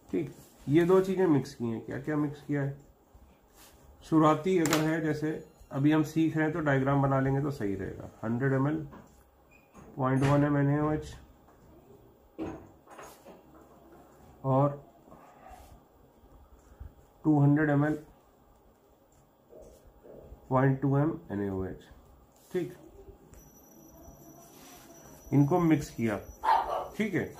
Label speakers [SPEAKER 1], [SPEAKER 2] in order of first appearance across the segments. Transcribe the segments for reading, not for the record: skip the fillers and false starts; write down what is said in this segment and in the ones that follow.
[SPEAKER 1] ठीक, ये दो चीजें मिक्स की हैं। क्या क्या मिक्स किया है? शुरुआती अगर है, जैसे अभी हम सीख रहे हैं तो डायग्राम बना लेंगे तो सही रहेगा। 100 ml 0.1 m NaOH और 200 ml 0.2 m NaOH। ठीक, इनको मिक्स किया। ठीक है,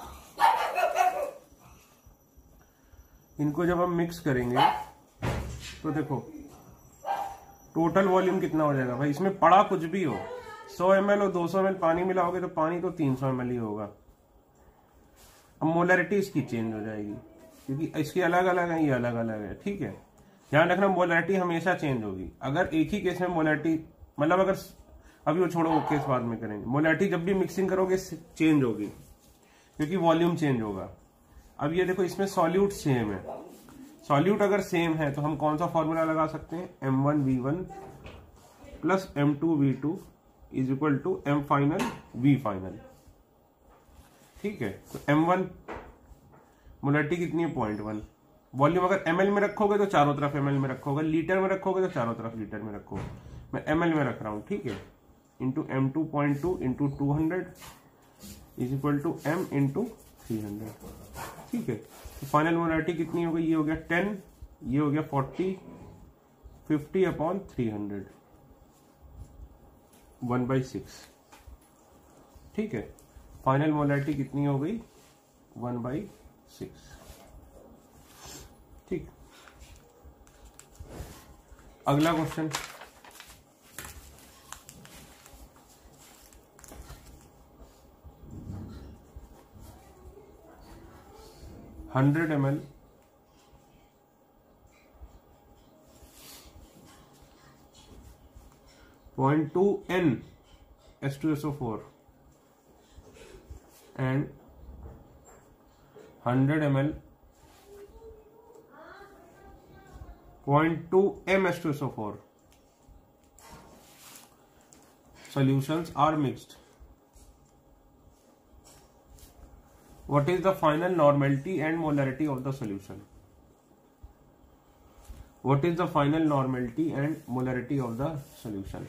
[SPEAKER 1] इनको जब हम मिक्स करेंगे तो देखो टोटल वॉल्यूम कितना हो जाएगा भाई। इसमें पड़ा कुछ भी हो, 100 ml और 200 ml पानी मिलाओगे तो पानी तो 300 ml ही होगा। अब मोलरिटी इसकी चेंज हो जाएगी क्योंकि इसकी अलग अलग है, ये अलग अलग है। ठीक है, ध्यान रखना मोलरिटी हमेशा चेंज होगी। अगर एक ही केस में मोलरिटी, मतलब अगर अभी वो छोड़ो, वो केस बाद में करेंगे। मोलरिटी जब भी मिक्सिंग करोगे चेंज होगी क्योंकि वॉल्यूम चेंज होगा। अब ये देखो, इसमें सॉल्यूट सेम है। सॉल्यूट अगर सेम है तो हम कौन सा फॉर्मूला लगा सकते हैं? M1V1 plus M2V2 is equal to M final V final. ठीक है, तो M1 मोलरिटी कितनी है? 0.1। वॉल्यूम अगर ml में रखोगे तो चारों तरफ ml में रखोगे, लीटर में रखोगे तो चारों तरफ लीटर में रखोगे। मैं ml में रख रहा हूं। ठीक है, into M2.2 into 200 is equal to M into 300। ठीक है, तो फाइनल मोलरिटी कितनी हो गई? ये हो गया 10, ये हो गया 40, 50 अपॉन 300, 1/6। ठीक है, फाइनल मोलरिटी कितनी हो गई? 1/6। ठीक, अगला question. $100 ml 0.2 N H2SO4 and 100 ml 0.2 M H2SO4 solutions are mixed. What is the final normality and molarity of the solution? What is the final normality and molarity of the solution?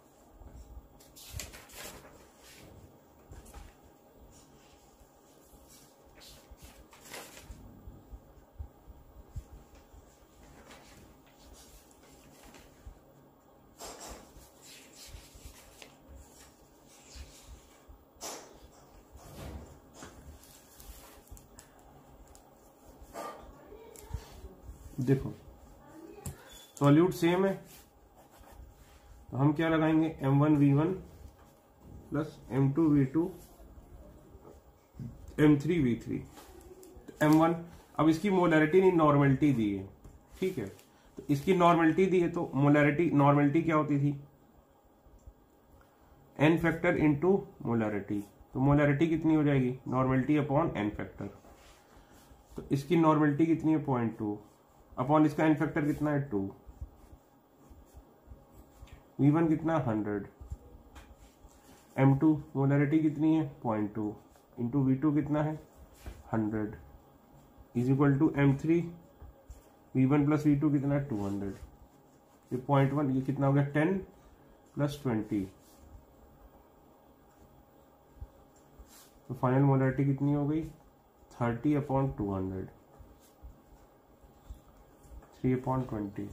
[SPEAKER 1] देखो solute same है तो हम क्या लगाएंगे? M1V1 plus M2V2 M3V3। तो M1, अब इसकी molarity नहीं नॉर्मलिटी दी है। ठीक है, तो इसकी नॉर्मलिटी दी है तो मोलरिटी, नॉर्मलिटी क्या होती थी? N factor into molarity. तो मोलरिटी कितनी हो जाएगी? Normality upon N factor. तो इसकी नॉर्मलिटी कितनी है? 0.2 अपॉन इसका N फैक्टर कितना है? 2। V1 कितना? 100। M2 मोलरिटी कितनी है? 0.2 इंटू V2 कितना है? 100 is equal to M3 V1 plus V2 कितना है? 200। ये 0.1, ये कितना हो गया? 10 प्लस 20। तो फाइनल मोलरिटी कितनी हो गई? 30 अपॉन 200, 3/20।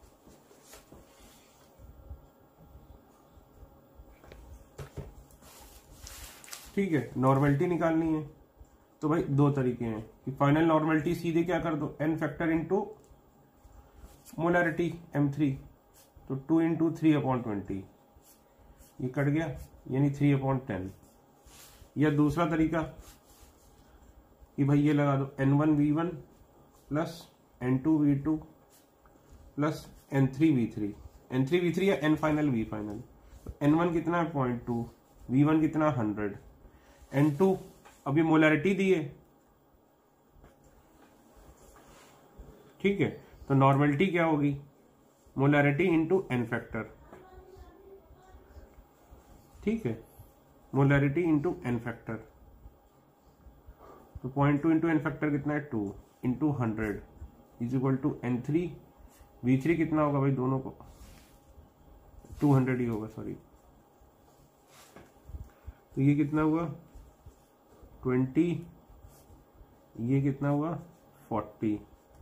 [SPEAKER 1] ठीक है, नॉर्मलिटी निकालनी है तो भाई दो तरीके हैं कि फाइनल नॉर्मलिटी सीधे क्या कर दो? N factor into molarity M3, तो 2 इंटू 3/20, ये कट गया यानी 3/10। या दूसरा तरीका कि भाई ये लगा दो N1V1 plus N2V2 plus N3V3, N3V3 या N फाइनल V फाइनल। तो N1 कितना है? 0.2, V1 कितना? 100, N2 अभी मोलरिटी दी है। ठीक है, तो नॉर्मलिटी क्या होगी? Molarity into N factor. ठीक है, मोलरिटी इंटू N फैक्टर। तो 0.2 इंटू एन फैक्टर कितना है 2 into 100 is equal to N3। V3 कितना होगा भाई दोनों को 200 ही होगा, सॉरी। तो ये कितना हुआ 20, ये कितना हुआ 40,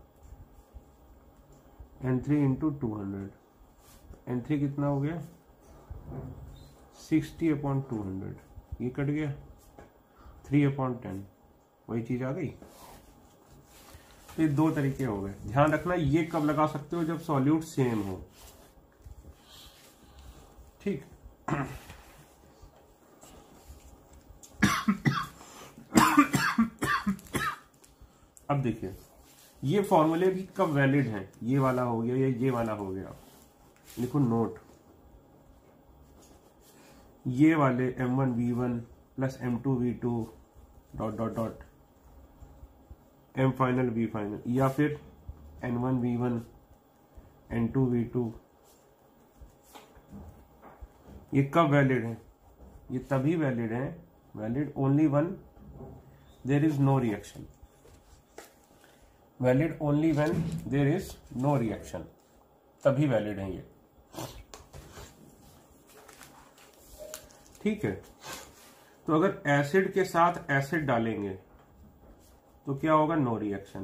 [SPEAKER 1] N3 इंटू 200, N3 कितना हो गया 60/200, ये कट गया 3/10, वही चीज आ गई। तो ये दो तरीके हो गए। ध्यान रखना ये कब लगा सकते हो, जब सॉल्यूट सेम हो, ठीक। अब देखिए ये फॉर्मूले भी कब वैलिड हैं, ये वाला हो गया या ये वाला हो गया, लिखो नोट। ये वाले M1V1 plus M2V2 dot dot dot M final V final, या फिर N1V1 N2V2, ये कब वैलिड है, ये तभी वैलिड है, valid only when there is no reaction, valid only when there is no reaction, तभी वैलिड है ये, ठीक है। तो अगर एसिड के साथ एसिड डालेंगे तो क्या होगा, नो रिएक्शन।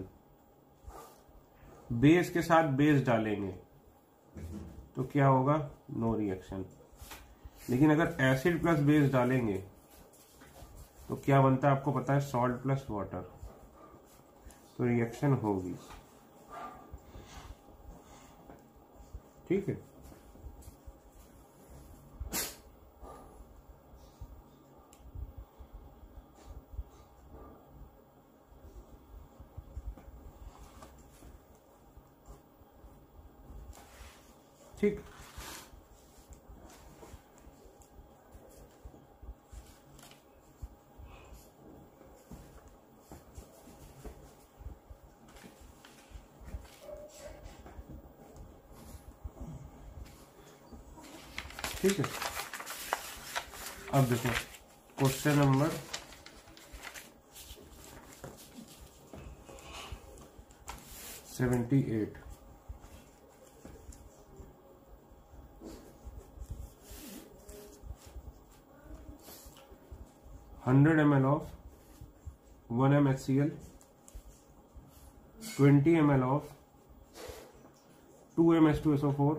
[SPEAKER 1] बेस के साथ बेस डालेंगे तो क्या होगा, नो रिएक्शन। लेकिन अगर एसिड प्लस बेस डालेंगे तो क्या बनता है आपको पता है, सॉल्ट प्लस वाटर, तो रिएक्शन होगी, ठीक है। ठीक, ठीक है। अब देखो question number 78। $100 ml of 1m HCl, 20 ml of 2m H2SO4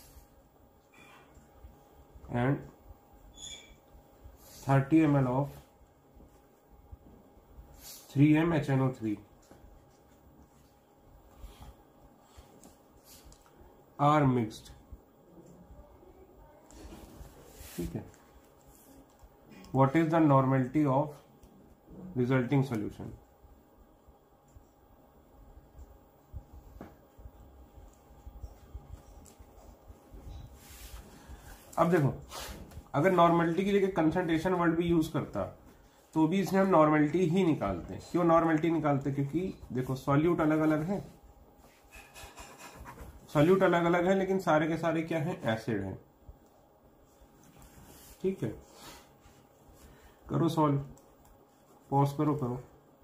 [SPEAKER 1] and 30 ml of 3m HNO3 are mixed, ठीक है। What is the normality of resulting solution? अब देखो अगर नॉर्मेलिटी की जगह कंसंट्रेशन वर्ड भी यूज करता तो भी इसमें हम नॉर्मेलिटी ही निकालते हैं। क्यों नॉर्मेलिटी निकालते? क्योंकि देखो सॉल्यूट अलग अलग है, सॉल्यूट अलग अलग है, लेकिन सारे के सारे क्या है, एसिड है, ठीक है। करो सॉल्व, पॉज करो।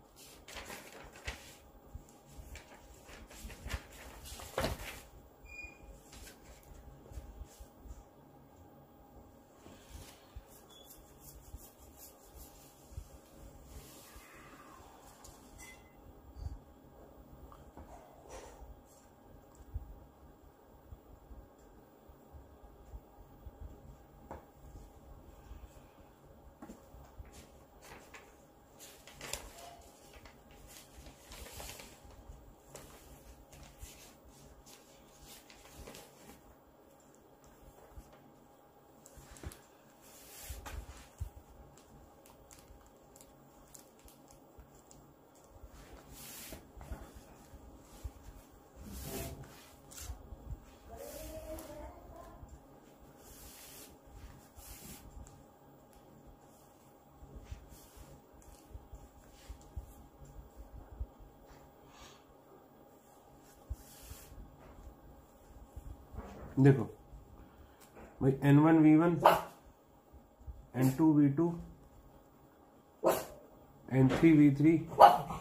[SPEAKER 1] देखो भाई N1V1 N2V2 N3V3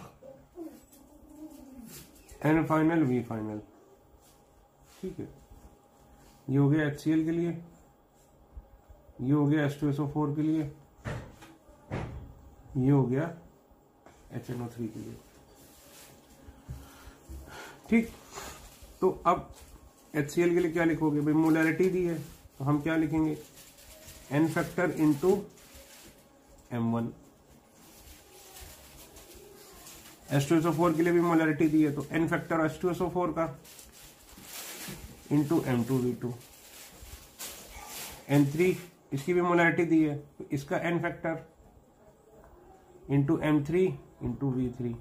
[SPEAKER 1] N final V final, ठीक है। ये हो गया HCl के लिए, ये हो गया H2SO4 के लिए, ये हो गया HNO3 के लिए, ठीक। तो अब HCl के लिए क्या लिखोगे भाई, मोलैरिटी दी है तो हम क्या लिखेंगे, N factor into M1। H2SO4 के लिए भी मोलैरिटी दी है तो N फैक्टर H2SO4 का इंटू M2V2। N3 इसकी भी मोलैरिटी दी है तो इसका N factor into M3 into V3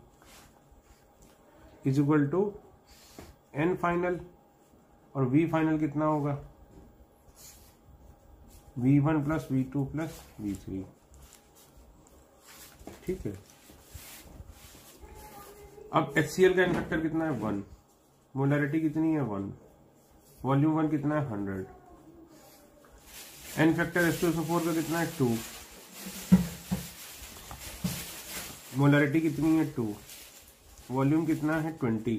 [SPEAKER 1] is equal to N final, और V फाइनल कितना होगा, V1 plus V2 plus V3, ठीक है। अब HCl का N फैक्टर कितना है 1, मोलैरिटी कितनी है 1, वॉल्यूम 1 कितना है 100, N फैक्टर H2SO4 का कितना है 2, मोलैरिटी कितनी है 2, वॉल्यूम कितना है 20,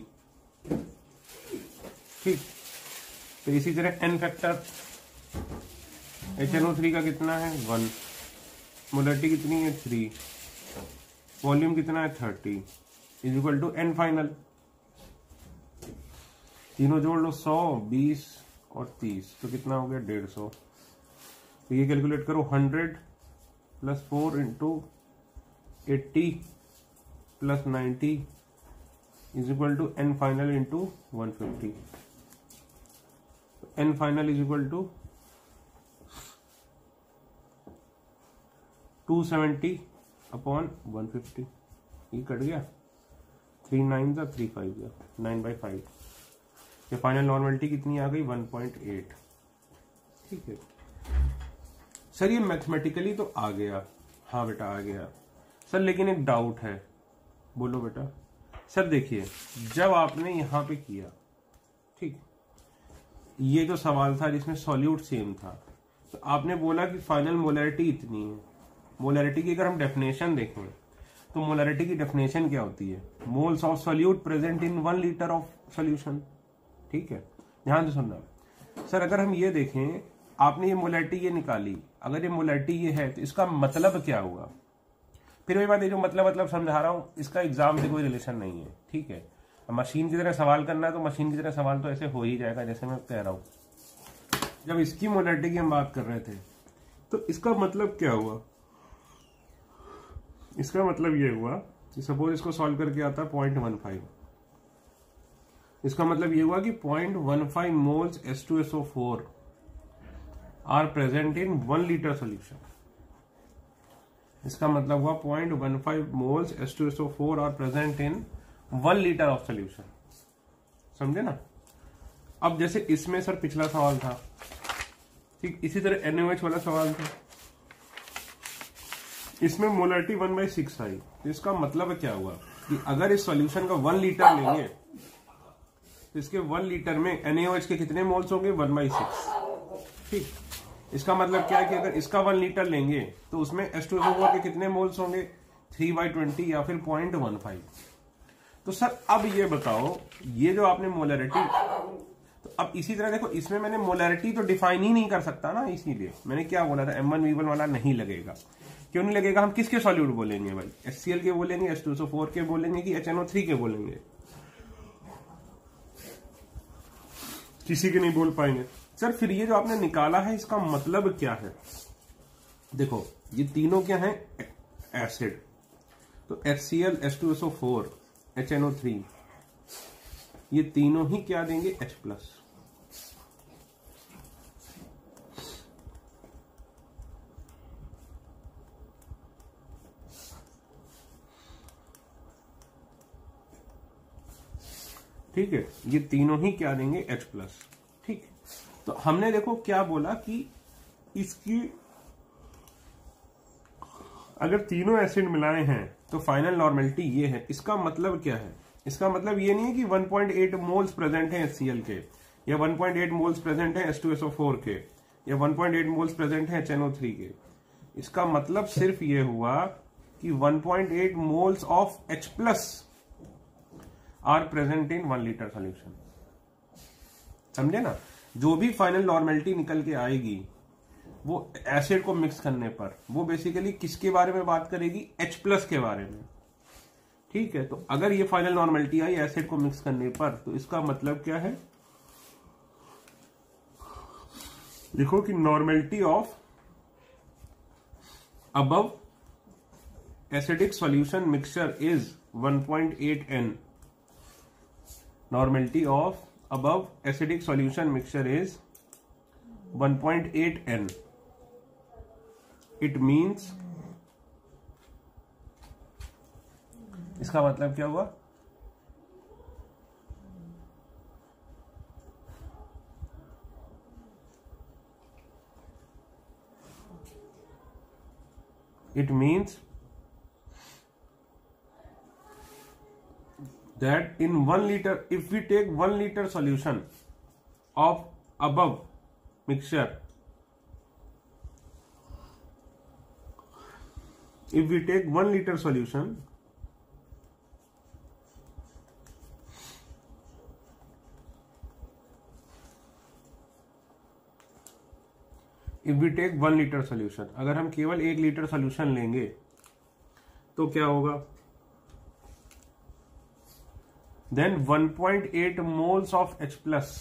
[SPEAKER 1] ठीक। तो इसी तरह N फैक्टर HNO3 का कितना है 1, मोलैरिटी कितनी है 3, वॉल्यूम कितना है 30 is equal to N final. तीनों जोड़ लो 100, 20 और 30 तो कितना हो गया 150। तो ये कैलकुलेट करो 100 plus 4 into 80 plus 90 is equal to N final into 150। N final is equal to 270 upon 150। ये कट गया, 3 9 था 3 5 गया, 9/5। ये फाइनल नॉर्मलिटी कितनी आ गई 1.8, ठीक है। सर ये मैथमेटिकली तो आ गया, हाँ बेटा आ गया सर, लेकिन एक डाउट है। बोलो बेटा। सर देखिए, जब आपने यहां पे किया, ठीक, ये जो सवाल था जिसमें सॉल्यूट सेम था, तो आपने बोला कि फाइनल मोलैरिटी इतनी है। मोलैरिटी की अगर हम डेफिनेशन देखें तो मोलैरिटी की डेफिनेशन क्या होती है, moles of solute present in 1 litre of solution, ठीक है। ध्यान से सुनना सर, अगर हम ये देखें, आपने ये मोलैरिटी ये निकाली, अगर ये मोलैरिटी ये है तो इसका मतलब क्या हुआ। फिर वही बात है, जो मतलब समझा रहा हूं, इसका एग्जाम से कोई रिलेशन नहीं है, ठीक है। मशीन की तरह सवाल करना है तो मशीन की तरह सवाल तो ऐसे हो ही जाएगा जैसे मैं कह रहा हूं। जब इसकी मोलैरिटी की हम बात कर रहे थे तो इसका मतलब क्या हुआ, इसका मतलब ये हुआ कि सपोज इसको सॉल्व करके आता 0.15, इसका मतलब ये हुआ कि 0.15 moles H2SO4 are present in 1 litre solution. इसका मतलब हुआ 0.15 moles H2SO4 are present in 1 litre of solution, समझे ना। अब जैसे इसमें सर पिछला सवाल था, ठीक, इसी तरह NaOH वाला सवाल था, इसमें मोलैरिटी 1/6 आई। तो इसका मतलब क्या हुआ कि अगर इस सॉल्यूशन का 1 लीटर लेंगे तो इसके 1 लीटर में NaOH के कितने मोल्स होंगे 1/6, ठीक। इसका मतलब क्या है कि अगर इसका 1 लीटर लेंगे तो उसमें H2SO4 के कितने मोल्स होंगे 3/20 या फिर 0.15। तो सर अब ये बताओ, ये जो आपने मोलैरिटी, तो अब इसी तरह देखो, इसमें मैंने मोलैरिटी तो डिफाइन ही नहीं कर सकता ना, इसीलिए मैंने क्या बोला था M1V1 वाला नहीं लगेगा। क्यों नहीं लगेगा, हम किसके सॉल्यूट बोलेंगे भाई, HCl के बोलेंगे, H2SO4 के बोलेंगे कि HNO3 के बोलेंगे, किसी के नहीं बोल पाएंगे। सर फिर ये जो आपने निकाला है इसका मतलब क्या है, देखो ये तीनों क्या है एसिड, तो HCl, H2SO4, HNO3, ये तीनों ही क्या देंगे H+। ठीक है, ये तीनों ही क्या देंगे H+, ठीक। तो हमने देखो क्या बोला कि इसकी अगर तीनों एसिड मिलाए हैं तो फाइनल नॉर्मेलिटी ये है। इसका मतलब क्या है, इसका मतलब ये नहीं है कि 1.8 मोल्स प्रेजेंट है HCl के, या 1.8 मोल्स प्रेजेंट है H2SO4 के, या 1.8 मोल्स प्रेजेंट है HNO3 के। इसका मतलब सिर्फ ये हुआ कि 1.8 moles of H+, are present in 1 litre solution. समझे ना? जो भी फाइनल नॉर्मेलिटी निकल के आएगी वो एसिड को मिक्स करने पर वो बेसिकली किसके बारे में बात करेगी? H+ के बारे में। ठीक है, तो अगर ये फाइनल नॉर्मेलिटी आई एसिड को मिक्स करने पर तो इसका मतलब क्या है? लिखो कि normality of above acidic solution mixture is 1.8 N। Normality of above acidic solution mixture is 1.8 N। It means, इसका मतलब क्या हुआ? It means that in 1 liter, if we take 1 liter solution of above mixture, if we take 1 liter solution, अगर हम केवल 1 litre solution लेंगे तो क्या होगा? Then 1.8 moles of H+,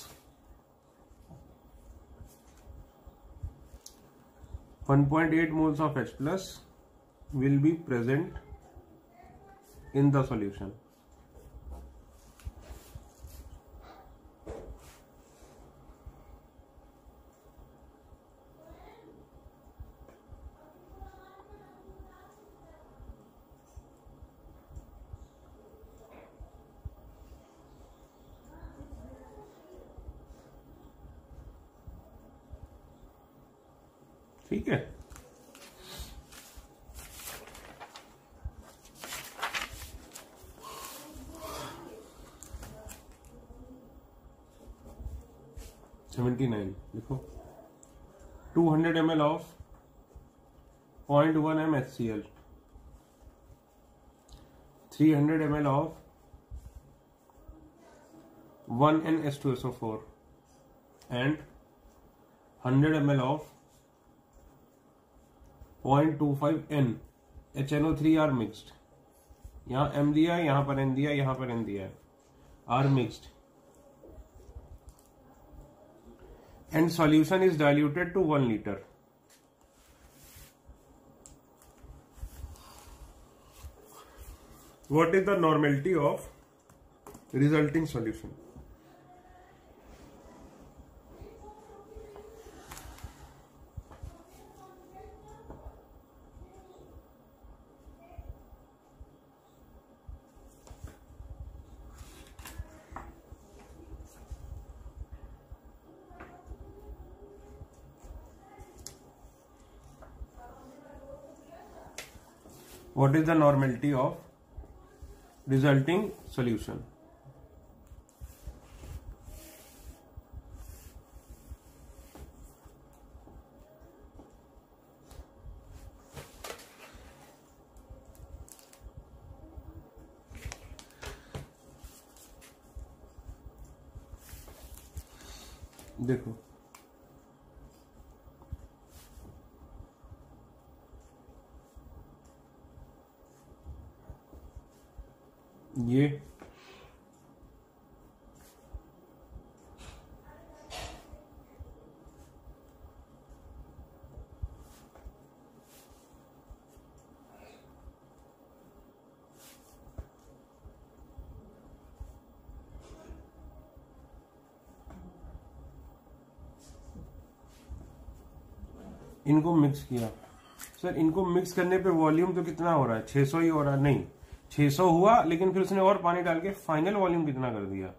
[SPEAKER 1] 1.8 moles of H+ will be present in the solution। ठीक है, लिखो 200 ml of 0.1 m HCl, 300 ml of 1 N H2SO4 and 100 ml of 0.25 N HNO3 are mixed। यहाँ M दिया है, यहाँ पर N दिया है, यहाँ पर N दिया है, are mixed and solution is diluted to 1 liter। What is the normality of resulting solution? What is the normality of resulting solution? देखो ये इनको मिक्स किया। सर इनको मिक्स करने पे वॉल्यूम तो कितना हो रहा है? 600 ही हो रहा है। नहीं, 600 हुआ, लेकिन फिर उसने और पानी डाल के फाइनल वॉल्यूम कितना कर दिया?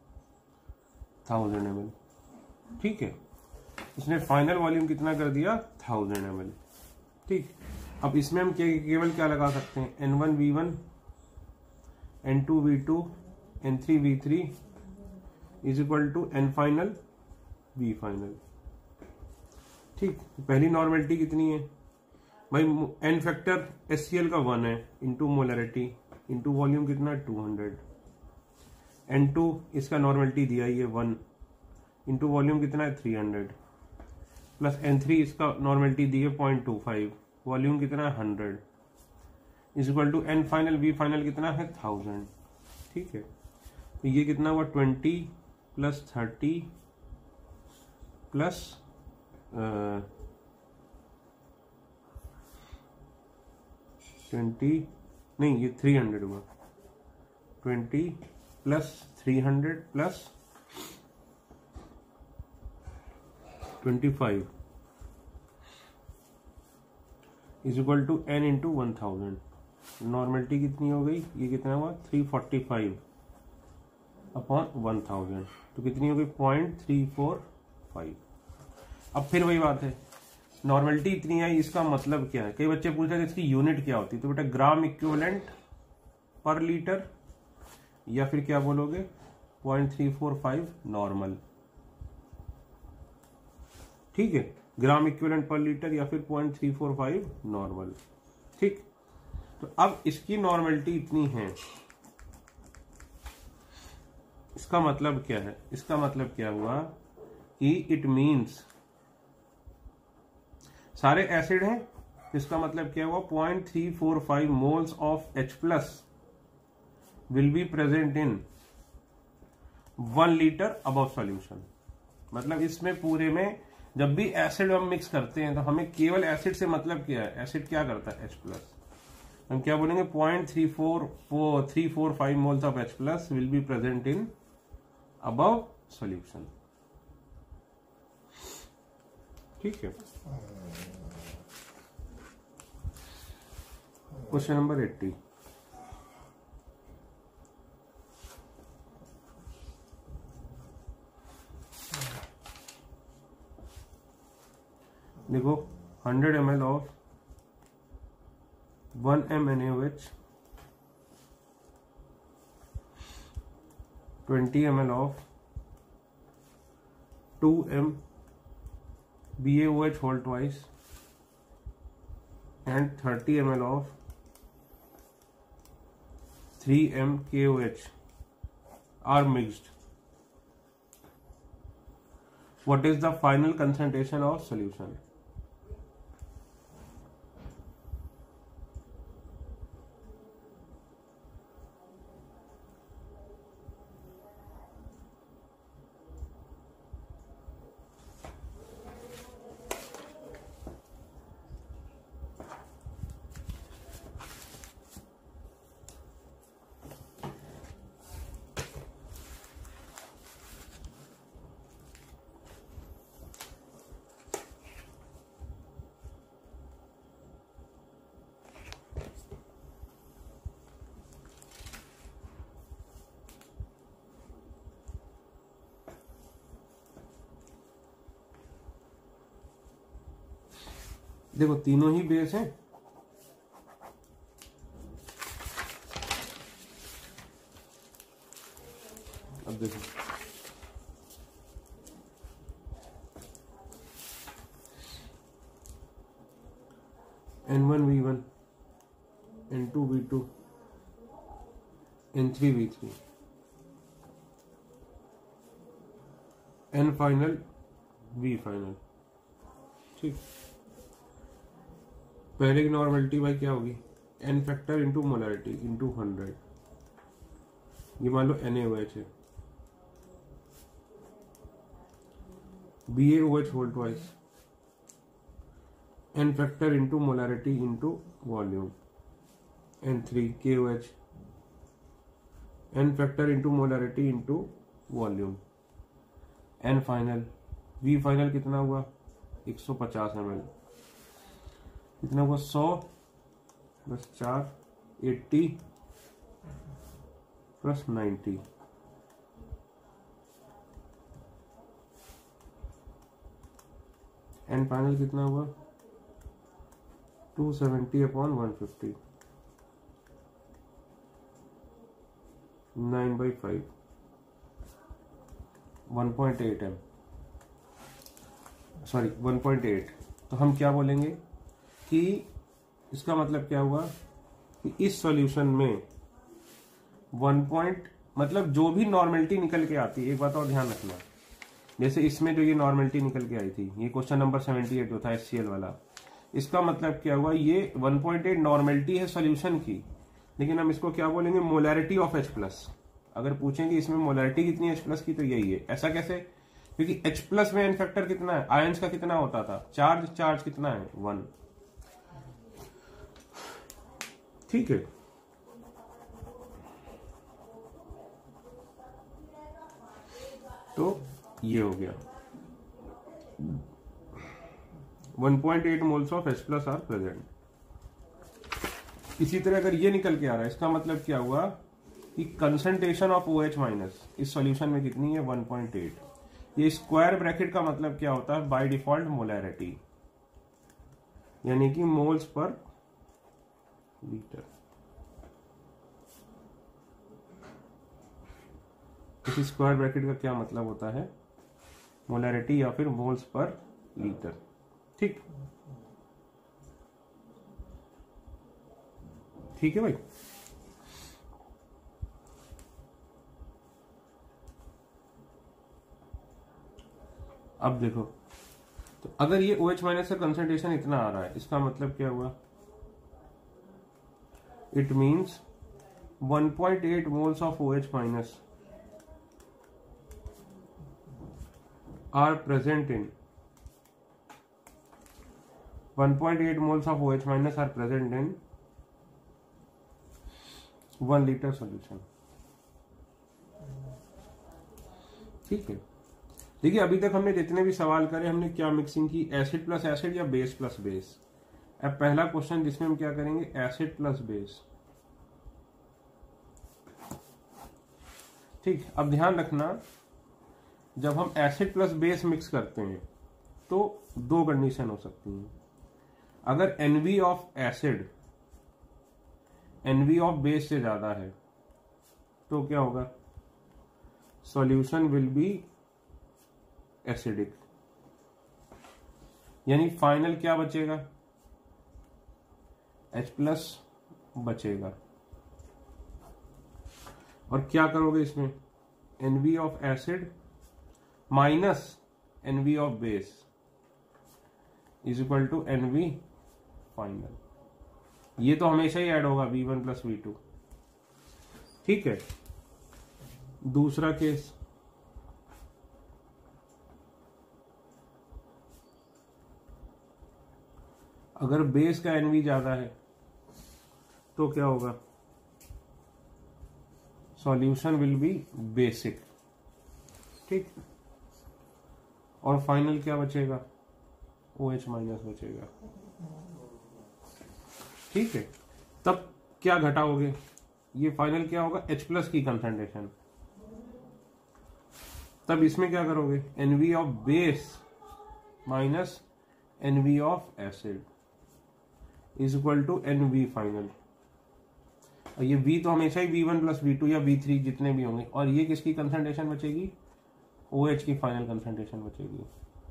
[SPEAKER 1] 1000 ml। ठीक है, उसने फाइनल वॉल्यूम कितना कर दिया? 1000 ml। ठीक, अब इसमें हम केवल क्या लगा सकते हैं? N1V1, N2V2, N3V3 is equal to N final V final. ठीक, पहली नॉर्मेलिटी कितनी है भाई? N फैक्टर HCl का 1 है, इंटू मोलरिटी इंटू वॉल्यूम कितना? 200। N2 इसका नॉर्मेलिटी दिया ही है 1 इंटू वॉल्यूम कितना है 300 प्लस N3 इसका नॉर्मेलिटी दी है 0.25 वॉल्यूम कितना है 100 is equal to N final V final कितना है 1000। ठीक है, तो ये कितना हुआ 20 प्लस 30 प्लस 20 नहीं ये 300 हुआ 20 plus 300 plus 25 is equal to N into 1000। Normality कितनी हो गई, ये कितना हुआ 345 अपॉन 1000, तो कितनी हो गई 0.345। अब फिर वही बात है, नॉर्मेलिटी इतनी आई, इसका मतलब क्या है। कई बच्चे पूछ रहे थे इसकी यूनिट क्या होती है, तो बेटा ग्राम इक्विवेलेंट पर लीटर या फिर क्या बोलोगे 0.345 नॉर्मल। ठीक है, ग्राम इक्विवेलेंट पर लीटर या फिर 0.345 नॉर्मल। ठीक, तो अब इसकी नॉर्मेलिटी इतनी है, इसका मतलब क्या है, इसका मतलब क्या हुआ कि इट मीन्स सारे एसिड हैं, इसका मतलब क्या हुआ 0.345 moles of H plus will be present in 1 litre above solution. मतलब इसमें पूरे में जब भी एसिड हम मिक्स करते हैं तो हमें केवल एसिड से मतलब क्या है, एसिड क्या करता है H प्लस, हम क्या बोलेंगे 0.345 moles of H plus will be present in above solution. ठीक है, क्वेश्चन नंबर 80। देखो 100 ml of 1 m NaOH, 20 ml of 2 m BaOH whole twice and 30 ml of 3 m KOH are mixed. What is the final concentration of solution? देखो तीनों ही base हैं, अब देखो N1V1 N2V2 N3V3 N final V final. ठीक, पहले की normality भाई क्या होगी N factor into molarity into 100, ये मान लो NaOH है, BaOH whole twice N factor into molarity into volume, N3 KOH N factor into molarity into volume, N final V final कितना हुआ 150 ml, कितना हुआ 100 प्लस 4 80 प्लस 90, एन फाइनल कितना हुआ 270 अपॉन 150 9/5 1.8 m सॉरी 1.8। तो हम क्या बोलेंगे कि इसका मतलब क्या हुआ कि इस सॉल्यूशन में मतलब जो भी नॉर्मेलिटी निकल के आती है, एक बात और ध्यान रखना, जैसे इसमें जो ये नॉर्मेलिटी निकल के आई थी, ये क्वेश्चन नंबर 78 जो था HCl वाला, इसका मतलब क्या हुआ, ये 1.8 नॉर्मेलिटी है सॉल्यूशन की, लेकिन हम इसको क्या बोलेंगे, मोलैरिटी ऑफ H+। अगर पूछेंगे इसमें मोलैरिटी कितनी है H+ की, तो यही है। ऐसा कैसे, क्योंकि H+ में एन फैक्टर कितना है, आयंस का कितना होता था, चार्ज कितना है, 1। ठीक है, तो ये हो गया 1.8 moles of H+ are present. इसी तरह अगर ये निकल के आ रहा है, इसका मतलब क्या हुआ कि कंसंट्रेशन ऑफ OH- इस सॉल्यूशन में कितनी है, 1.8। ये स्क्वायर ब्रैकेट का मतलब क्या होता है, बाय डिफॉल्ट मोलैरिटी, यानी कि मोल्स पर लीटर। इस स्क्वायर ब्रैकेट का क्या मतलब होता है, मोलैरिटी या फिर मोल्स पर लीटर। ठीक, ठीक है भाई। अब देखो, तो अगर ये OH- का कंसंट्रेशन इतना आ रहा है, इसका मतलब क्या हुआ, it means 1.8 moles of OH- are present in 1.8 moles of OH- are present in 1 liter solution। ठीक है, देखिए अभी तक हमने जितने भी सवाल करे, हमने क्या मिक्सिंग की, एसिड प्लस एसिड या बेस प्लस बेस। अब पहला क्वेश्चन जिसमें हम क्या करेंगे, एसिड प्लस बेस। ठीक, अब ध्यान रखना, जब हम एसिड प्लस बेस मिक्स करते हैं तो दो कंडीशन हो सकती हैं। अगर NV of acid NV of base से ज्यादा है तो क्या होगा, सॉल्यूशन विल बी एसिडिक, यानी फाइनल क्या बचेगा, H+ बचेगा। और क्या करोगे इसमें, NV of acid minus NV of base is equal to NV final. ये तो हमेशा ही ऐड होगा, V1 + V2। ठीक है, दूसरा केस, अगर बेस का NV ज्यादा है तो क्या होगा, सॉल्यूशन विल बी बेसिक। ठीक, और फाइनल क्या बचेगा, OH- बचेगा। ठीक है, तब क्या घटाओगे, ये फाइनल क्या होगा, H+ की कंसंट्रेशन। तब इसमें क्या करोगे, NV of base minus NV of acid is equal to NV final. और ये V तो हमेशा ही V1 + V2 या V3 जितने भी होंगे, और ये किसकी कंसंट्रेशन बचेगी, OH की फाइनल कंसंट्रेशन बचेगी।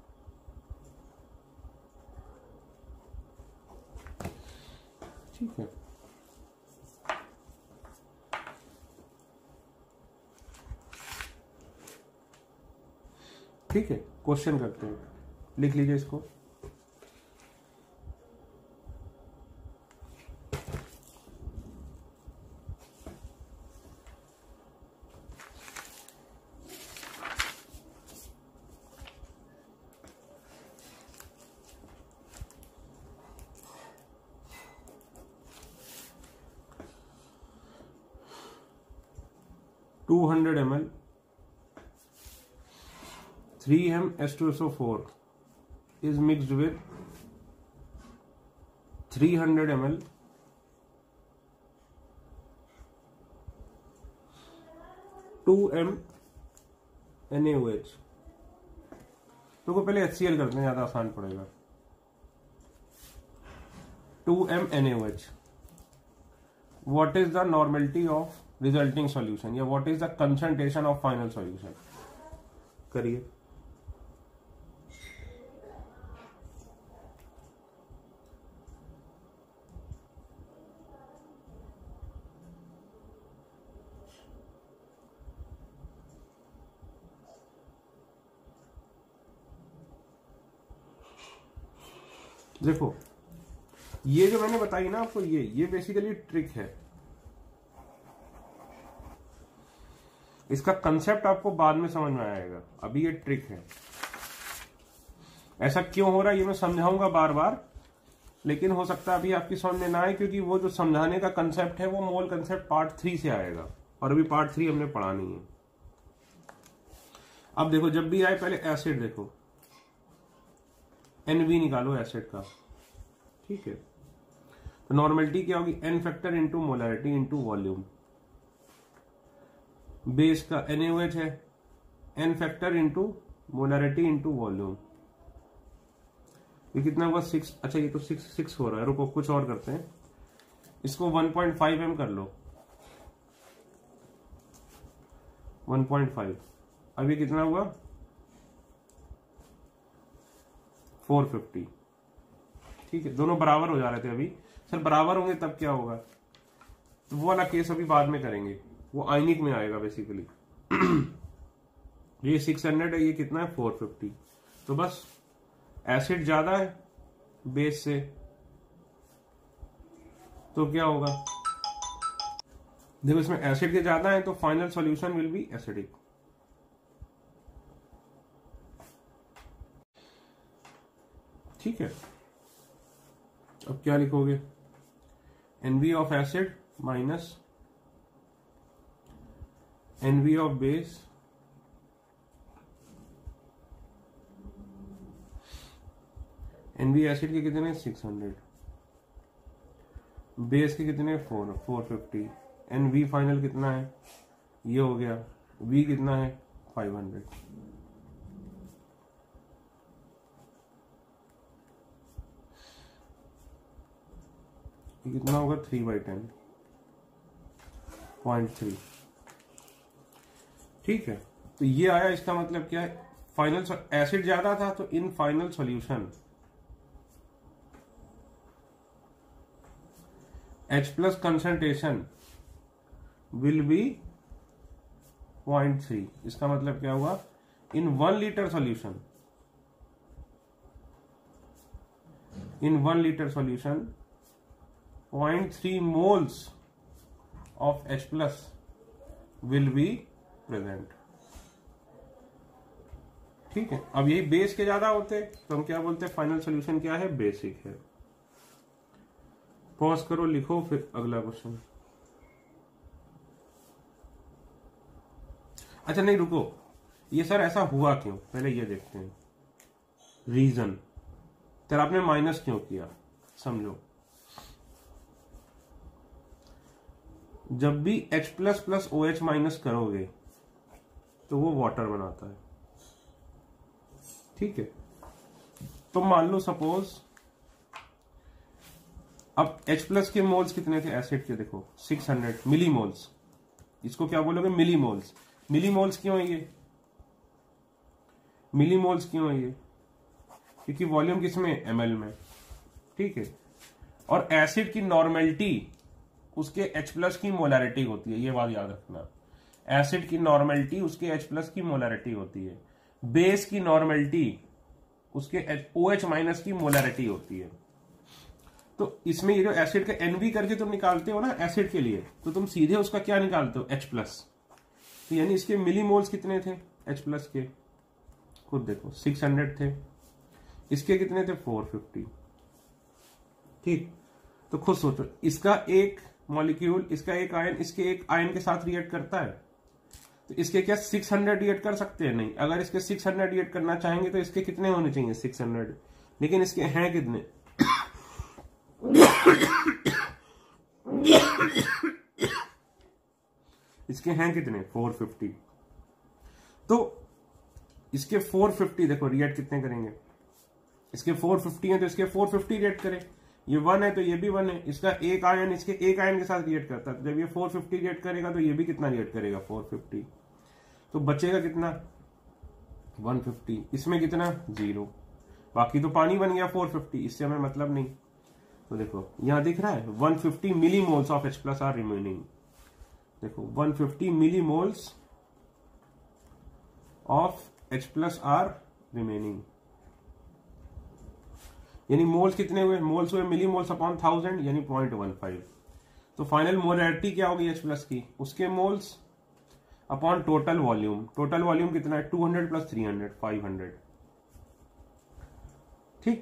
[SPEAKER 1] ठीक है, ठीक है, क्वेश्चन करते हैं, लिख लीजिए इसको। To 200 ml 3m H2SO4 is mixed with 300 ml 2m NaOH। तो पहले HCl करते हैं, ज्यादा आसान पड़ेगा। 2m NaOH, what is the normality of resulting solution, या what is the concentration of final solution, करिए। देखो ये जो मैंने बताई ना आपको, ये बेसिकली ट्रिक है। इसका कंसेप्ट आपको बाद में समझ में आएगा, अभी ये ट्रिक है। ऐसा क्यों हो रहा है ये मैं समझाऊंगा बार बार, लेकिन हो सकता है अभी आपकी समझ में ना आए, क्योंकि वो जो समझाने का कंसेप्ट है वो मोल कंसेप्ट पार्ट 3 से आएगा, और अभी पार्ट 3 हमने पढ़ा नहीं है। अब देखो जब भी आए पहले एसिड देखो, NV निकालो एसिड का, ठीक है। तो नॉर्मेलिटी क्या होगी, n factor into molarity into volume. Base का NaOH है, n factor into molarity into volume. ये कितना हुआ 6। अच्छा ये तो 6 हो रहा है, रुको कुछ और करते हैं, इसको 1.5 m कर लो, 1.5। अब ये कितना हुआ 450, ठीक है। दोनों बराबर हो जा रहे थे अभी, सर बराबर होंगे तब क्या होगा, तो वो वाला केस अभी बाद में करेंगे, वो आयनिक में आएगा बेसिकली। ये 600 है, ये कितना है 450। तो बस एसिड ज्यादा है बेस से, तो क्या होगा, देखो इसमें एसिड के ज्यादा है तो final solution will be acidic. ठीक है, अब क्या लिखोगे, NV of acid minus NV of base NV acid के कितने 600, बेस के कितने 450, NV फाइनल कितना है, ये हो गया, V कितना है 500। ये कितना होगा 3/10.3। ठीक है, तो ये आया, इसका मतलब क्या है, फाइनल एसिड ज्यादा था तो in final solution H+ concentration will be 0.3। इसका मतलब क्या हुआ, in 1 litre solution, in 1 litre solution 0.3 moles of H+ will be present। ठीक है, अब यही बेस के ज्यादा होते तो हम क्या बोलते हैं, फाइनल सॉल्यूशन क्या है, बेसिक है। पॉज करो, लिखो, फिर अगला क्वेश्चन। अच्छा नहीं रुको, ये सर ऐसा हुआ क्यों, पहले ये देखते हैं रीजन। फिर आपने माइनस क्यों किया, समझो। जब भी H++ OH माइनस करोगे तो वो वाटर बनाता है, ठीक है। तो मान लो सपोज अब H+ के मोल्स कितने थे एसिड के, देखो 600 मिलीमोल्स। इसको क्या बोलोगे, मिलीमोल्स। मिलीमोल्स क्यों है ये, मिलीमोल्स क्यों है ये, क्योंकि वॉल्यूम किसमें, ml में, ठीक है। और एसिड की नॉर्मेलिटी उसके H+ की मोलैरिटी होती है, ये बात याद रखना। एसिड की नॉर्मेलिटी उसके H+ की मोलैरिटी होती है, बेस की नॉर्मेलिटी उसके OH- की मोलैरिटी होती है। तो इसमें ये जो एसिड का NV करके तुम निकालते हो ना एसिड के लिए, तो तुम सीधे उसका क्या निकालते हो, H+। तो यानी इसके मिलीमोल्स कितने थे H+ के, खुद देखो 600 थे, इसके कितने थे 450। ठीक, तो खुद सोचो, इसका एक मॉलिक्यूल, इसका एक आयन इसके एक आयन के साथ रिएक्ट करता है, तो इसके क्या 600 रिएक्ट कर सकते हैं, नहीं। अगर इसके 600 रिएक्ट करना चाहेंगे तो इसके कितने होने चाहिए 600, लेकिन इसके हैं कितने इसके हैं कितने 450। तो इसके 450 देखो रिएक्ट कितने करेंगे, इसके 450 है तो इसके 450 रिएक्ट करें, ये 1 है तो ये भी 1 है, इसका एक आयन इसके एक आयन के साथ रिएक्ट करता है, तो जब ये 450 रिएक्ट करेगा तो ये भी कितना रिएक्ट करेगा 450, तो बचेगा कितना 150, इसमें कितना 0, बाकी तो पानी बन गया 450, इससे हमें मतलब नहीं। तो देखो यहां दिख रहा है 150 millimoles of H+ are remaining, देखो 150 millimoles of H+ are remaining. यानी मोल्स कितने हुए, मोल्स हुए मिली मोल्स अपॉन 1000 यानी 0.15। तो फाइनल मोलैरिटी क्या होगी H प्लस की, उसके moles upon total volume. Total volume कितना है 200 प्लस 300 500। ठीक,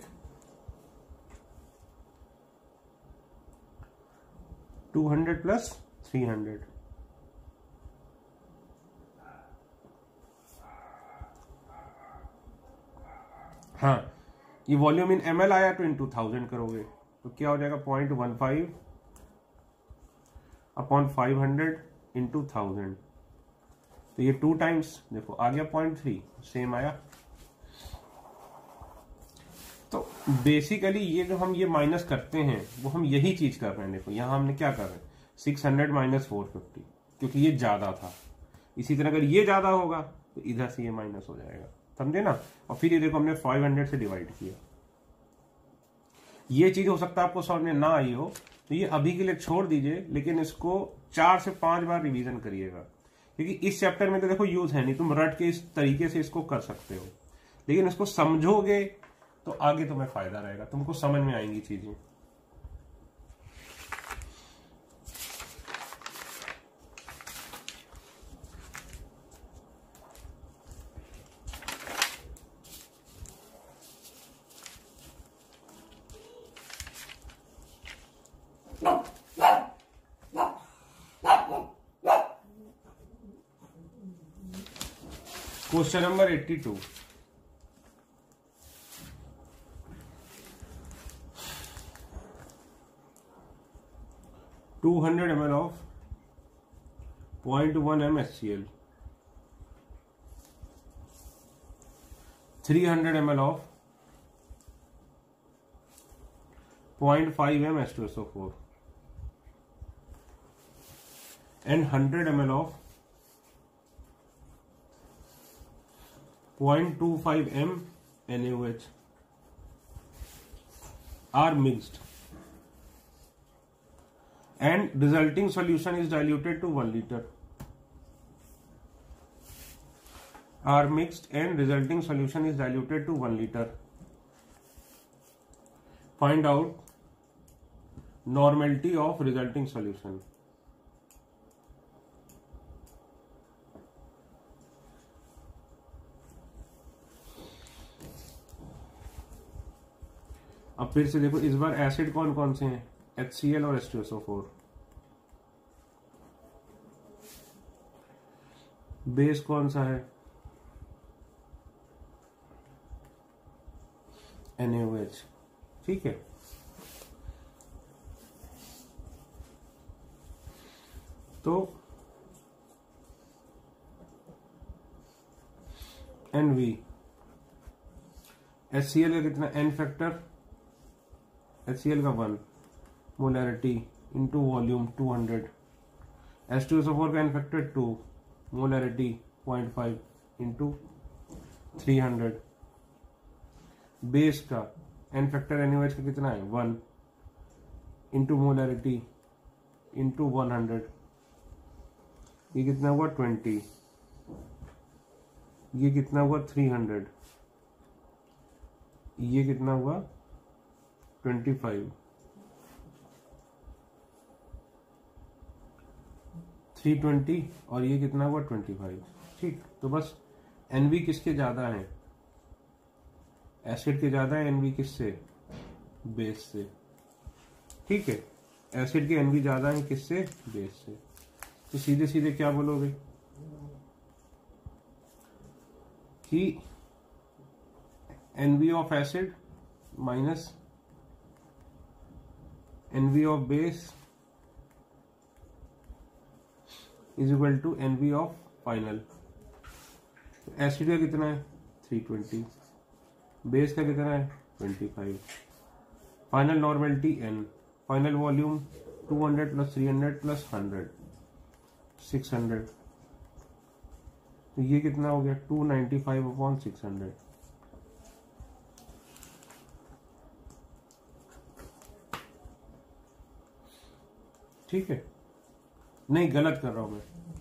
[SPEAKER 1] 200 प्लस 300। हाँ, ये वॉल्यूम इन ml आया तो इंटू 1000 करोगे तो क्या हो जाएगा 0.15 अपॉन 500 इंटू 1000। तो ये 2 टाइम्स देखो आ गया 0.3, सेम आया। तो बेसिकली ये जो हम ये माइनस करते हैं वो हम यही चीज कर रहे हैं। देखो यहां हमने क्या कर रहे हैं 600 माइनस 450, क्योंकि ये ज्यादा था। इसी तरह अगर ये ज्यादा होगा तो इधर से ये माइनस हो जाएगा, समझे ना। और फिर ये देखो हमने 500 से डिवाइड किया। ये चीज हो सकता है आपको समझ में ना आई हो, तो ये अभी के लिए छोड़ दीजिए, लेकिन इसको 4 से 5 बार रिवीजन करिएगा, क्योंकि इस चैप्टर में तो देखो यूज है नहीं, तुम रट के इस तरीके से इसको कर सकते हो, लेकिन इसको समझोगे तो आगे तुम्हें फायदा रहेगा, तुमको समझ में आएंगी चीजें। Question number 82। To 200 ml of 0.1 m HCl, 300 ml of 0.5 m H2SO4 and 100 ml of 0.25 m NaOH are mixed and resulting solution is diluted to 1 liter. Are mixed and resulting solution is diluted to 1 liter. Find out normality of resulting solution. अब फिर से देखो, इस बार acid कौन कौन से हैं, HCl और H2SO4। बेस कौन सा है, NaOH। ठीक है, तो NV, HCl का कितना N फैक्टर, HCl का 1, मोलैरिटी इंटू वॉल्यूम 200, H2SO4 का N factor 2, molarity 0.5 into 300, base का N फैक्टर NaOH का कितना है 1 इंटू मोलैरिटी इंटू 100, ये कितना हुआ 20, ये कितना हुआ 300, ये कितना हुआ 25, 320 और ये कितना हुआ 25। ठीक, तो बस NV किसके ज्यादा है, एसिड के ज्यादा है, NV किससे, बेस से। ठीक है, एसिड के NV ज्यादा है किससे, बेस से। तो सीधे सीधे क्या बोलोगे कि NV of acid minus NV of base is equal to NV of final. Acid का कितना है 320, बेस का कितना है 25, final normality N, final volume 200 plus 300 plus 100 600, तो ये कितना हो गया 295 अपॉन 600। ठीक है, नहीं गलत कर रहा हूं मैं,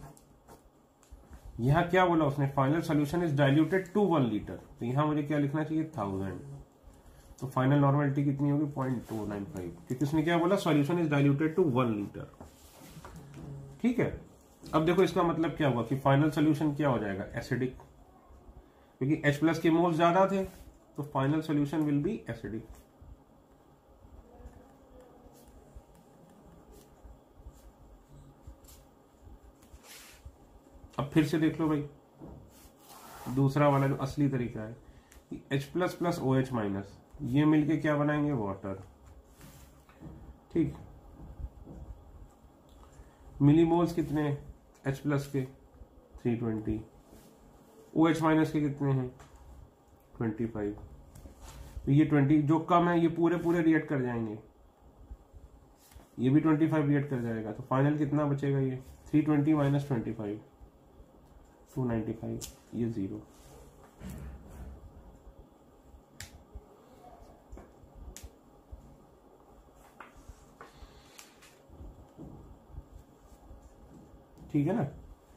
[SPEAKER 1] यहां क्या बोला उसने, final solution is diluted to 1 litre, तो यहां मुझे क्या लिखना चाहिए 1000। तो फाइनल नॉर्मेलिटी कितनी होगी 0.295, क्योंकि उसने क्या बोला, solution is diluted to 1 litre. ठीक है, अब देखो इसका मतलब क्या हुआ कि फाइनल सोल्यूशन क्या हो जाएगा, एसिडिक, क्योंकि H+ के मोल्स ज्यादा थे, तो final solution will be acidic. अब फिर से देख लो भाई, दूसरा वाला जो असली तरीका है कि H+ + OH- ये मिलके क्या बनाएंगे, वाटर। ठीक, मिलीमोल्स कितने H+ के 320, OH- के कितने हैं 25। तो ये 20 जो कम है ये पूरे पूरे रिएक्ट कर जाएंगे, ये भी 25 रिएक्ट कर जाएगा, तो फाइनल कितना बचेगा, ये 320 - 25 295, ये 0। ठीक है ना।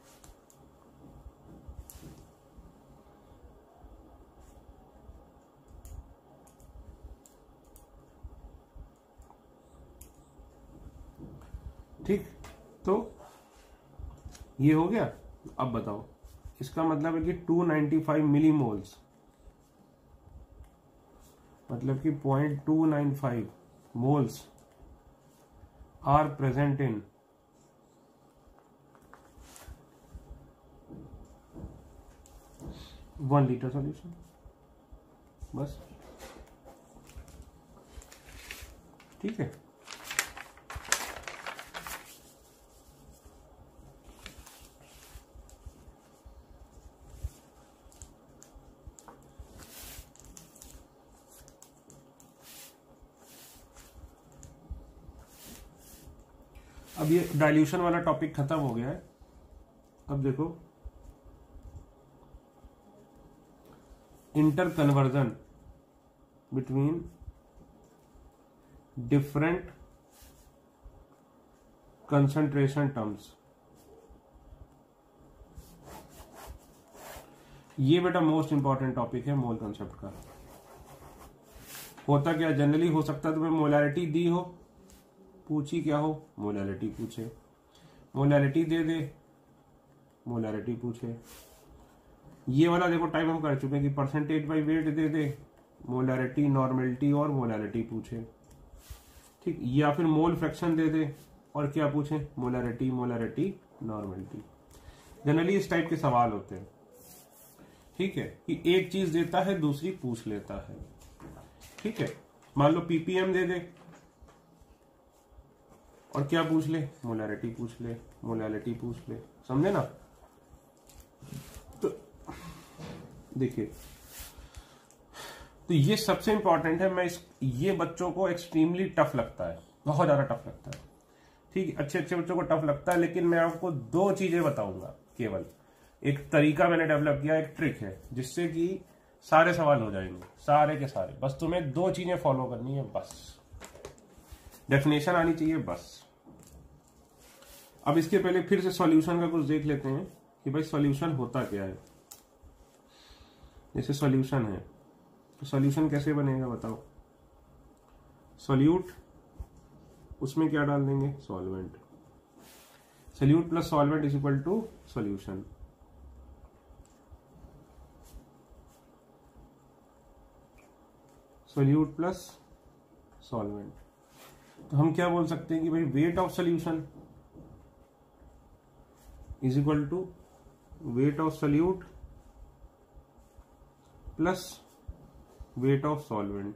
[SPEAKER 1] ठीक, तो ये हो गया। अब बताओ, इसका मतलब है कि 295 मिलीमोल्स, मतलब कि 0.295 moles are present in 1 litre solution. बस, ठीक है। अब ये डाइल्यूशन वाला टॉपिक खत्म हो गया है। अब देखो inter conversion between different concentration terms. ये बेटा मोस्ट इंपॉर्टेंट टॉपिक है मोल कंसेप्ट का। होता क्या, जनरली हो सकता है तुम्हें मोलैरिटी दी हो, पूछी क्या हो, मोलैरिटी पूछे, मोलैरिटी दे दे, मोलैरिटी पूछे। ये वाला देखो टाइप हम कर चुके हैं कि परसेंटेज बाय वेट दे दे, मोलैरिटी, नॉर्मेलिटी और मोलैरिटी पूछे। ठीक, या फिर मोल फ्रैक्शन दे दे और क्या पूछे, मोलैरिटी, मोलैरिटी, नॉर्मेलिटी। जनरली इस टाइप के सवाल होते हैं। ठीक है, कि एक चीज देता है दूसरी पूछ लेता है। ठीक है, मान लो ppm दे दे और क्या पूछ ले, मोलैरिटी पूछ ले, मोलैरिटी पूछ ले, समझे ना। तो देखिए, तो ये सबसे इंपॉर्टेंट है। ये बच्चों को एक्सट्रीमली टफ लगता है, बहुत ज्यादा टफ लगता है। ठीक, अच्छे अच्छे बच्चों को टफ लगता है, लेकिन मैं आपको 2 चीजें बताऊंगा केवल। एक तरीका मैंने डेवलप किया, एक ट्रिक है, जिससे कि सारे सवाल हो जाएंगे, सारे के सारे। बस तुम्हें 2 चीजें फॉलो करनी है, बस डेफिनेशन आनी चाहिए, बस। अब इसके पहले फिर से सॉल्यूशन का कुछ देख लेते हैं कि भाई सॉल्यूशन होता क्या है। जैसे सॉल्यूशन है, तो सॉल्यूशन कैसे बनेगा बताओ। सॉल्यूट, उसमें क्या डाल देंगे, solvent. Solute plus solvent is equal to solution. Solute plus solvent, तो हम क्या बोल सकते हैं कि भाई weight of solution is equal to weight of solute plus weight of solvent.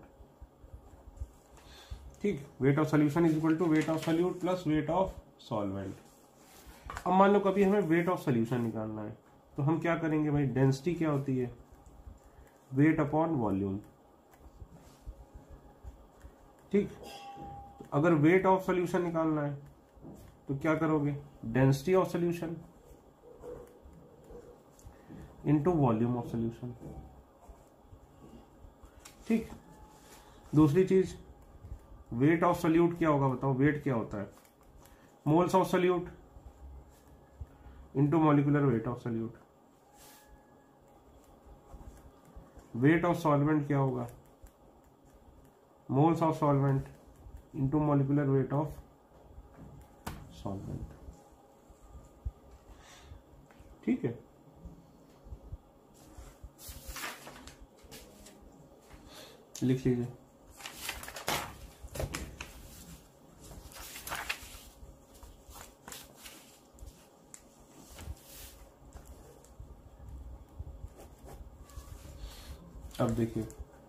[SPEAKER 1] ठीक, weight of solution is equal to weight of solute plus weight of solvent. अब मान लो कभी हमें वेट ऑफ सॉल्यूशन निकालना है, तो हम क्या करेंगे भाई, डेंसिटी क्या होती है, वेट अपॉन वॉल्यूम। ठीक, तो अगर वेट ऑफ सॉल्यूशन निकालना है तो क्या करोगे, density of solution into volume of solution. ठीक, दूसरी चीज, वेट ऑफ सॉल्यूट क्या होगा बताओ, वेट क्या होता है, moles of solute into molecular weight of solute. Weight of solvent क्या होगा, moles of solvent into molecular weight of solvent. ठीक है, लिख लीजिए। अब देखिए,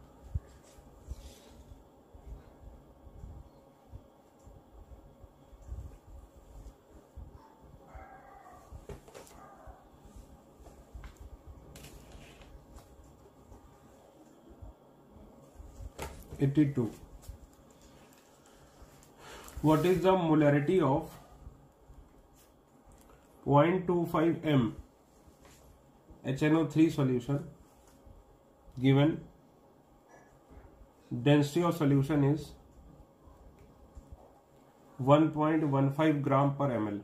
[SPEAKER 1] what is the molarity of 0.25 m HNO3 solution given density of solution is 1.15 gram per ml?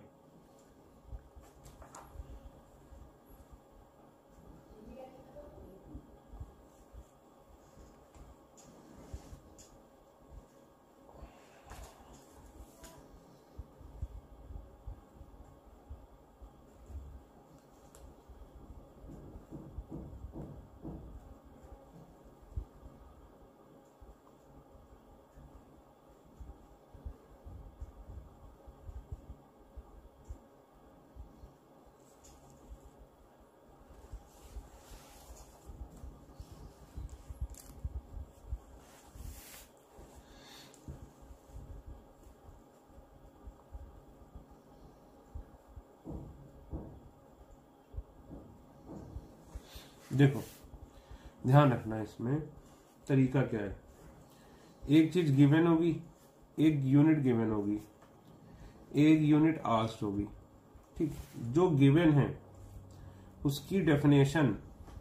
[SPEAKER 1] देखो, ध्यान रखना, इसमें तरीका क्या है। एक चीज गिवन होगी, एक यूनिट गिवन होगी, एक यूनिट आस्क्ड होगी। ठीक, जो गिवन है उसकी डेफिनेशन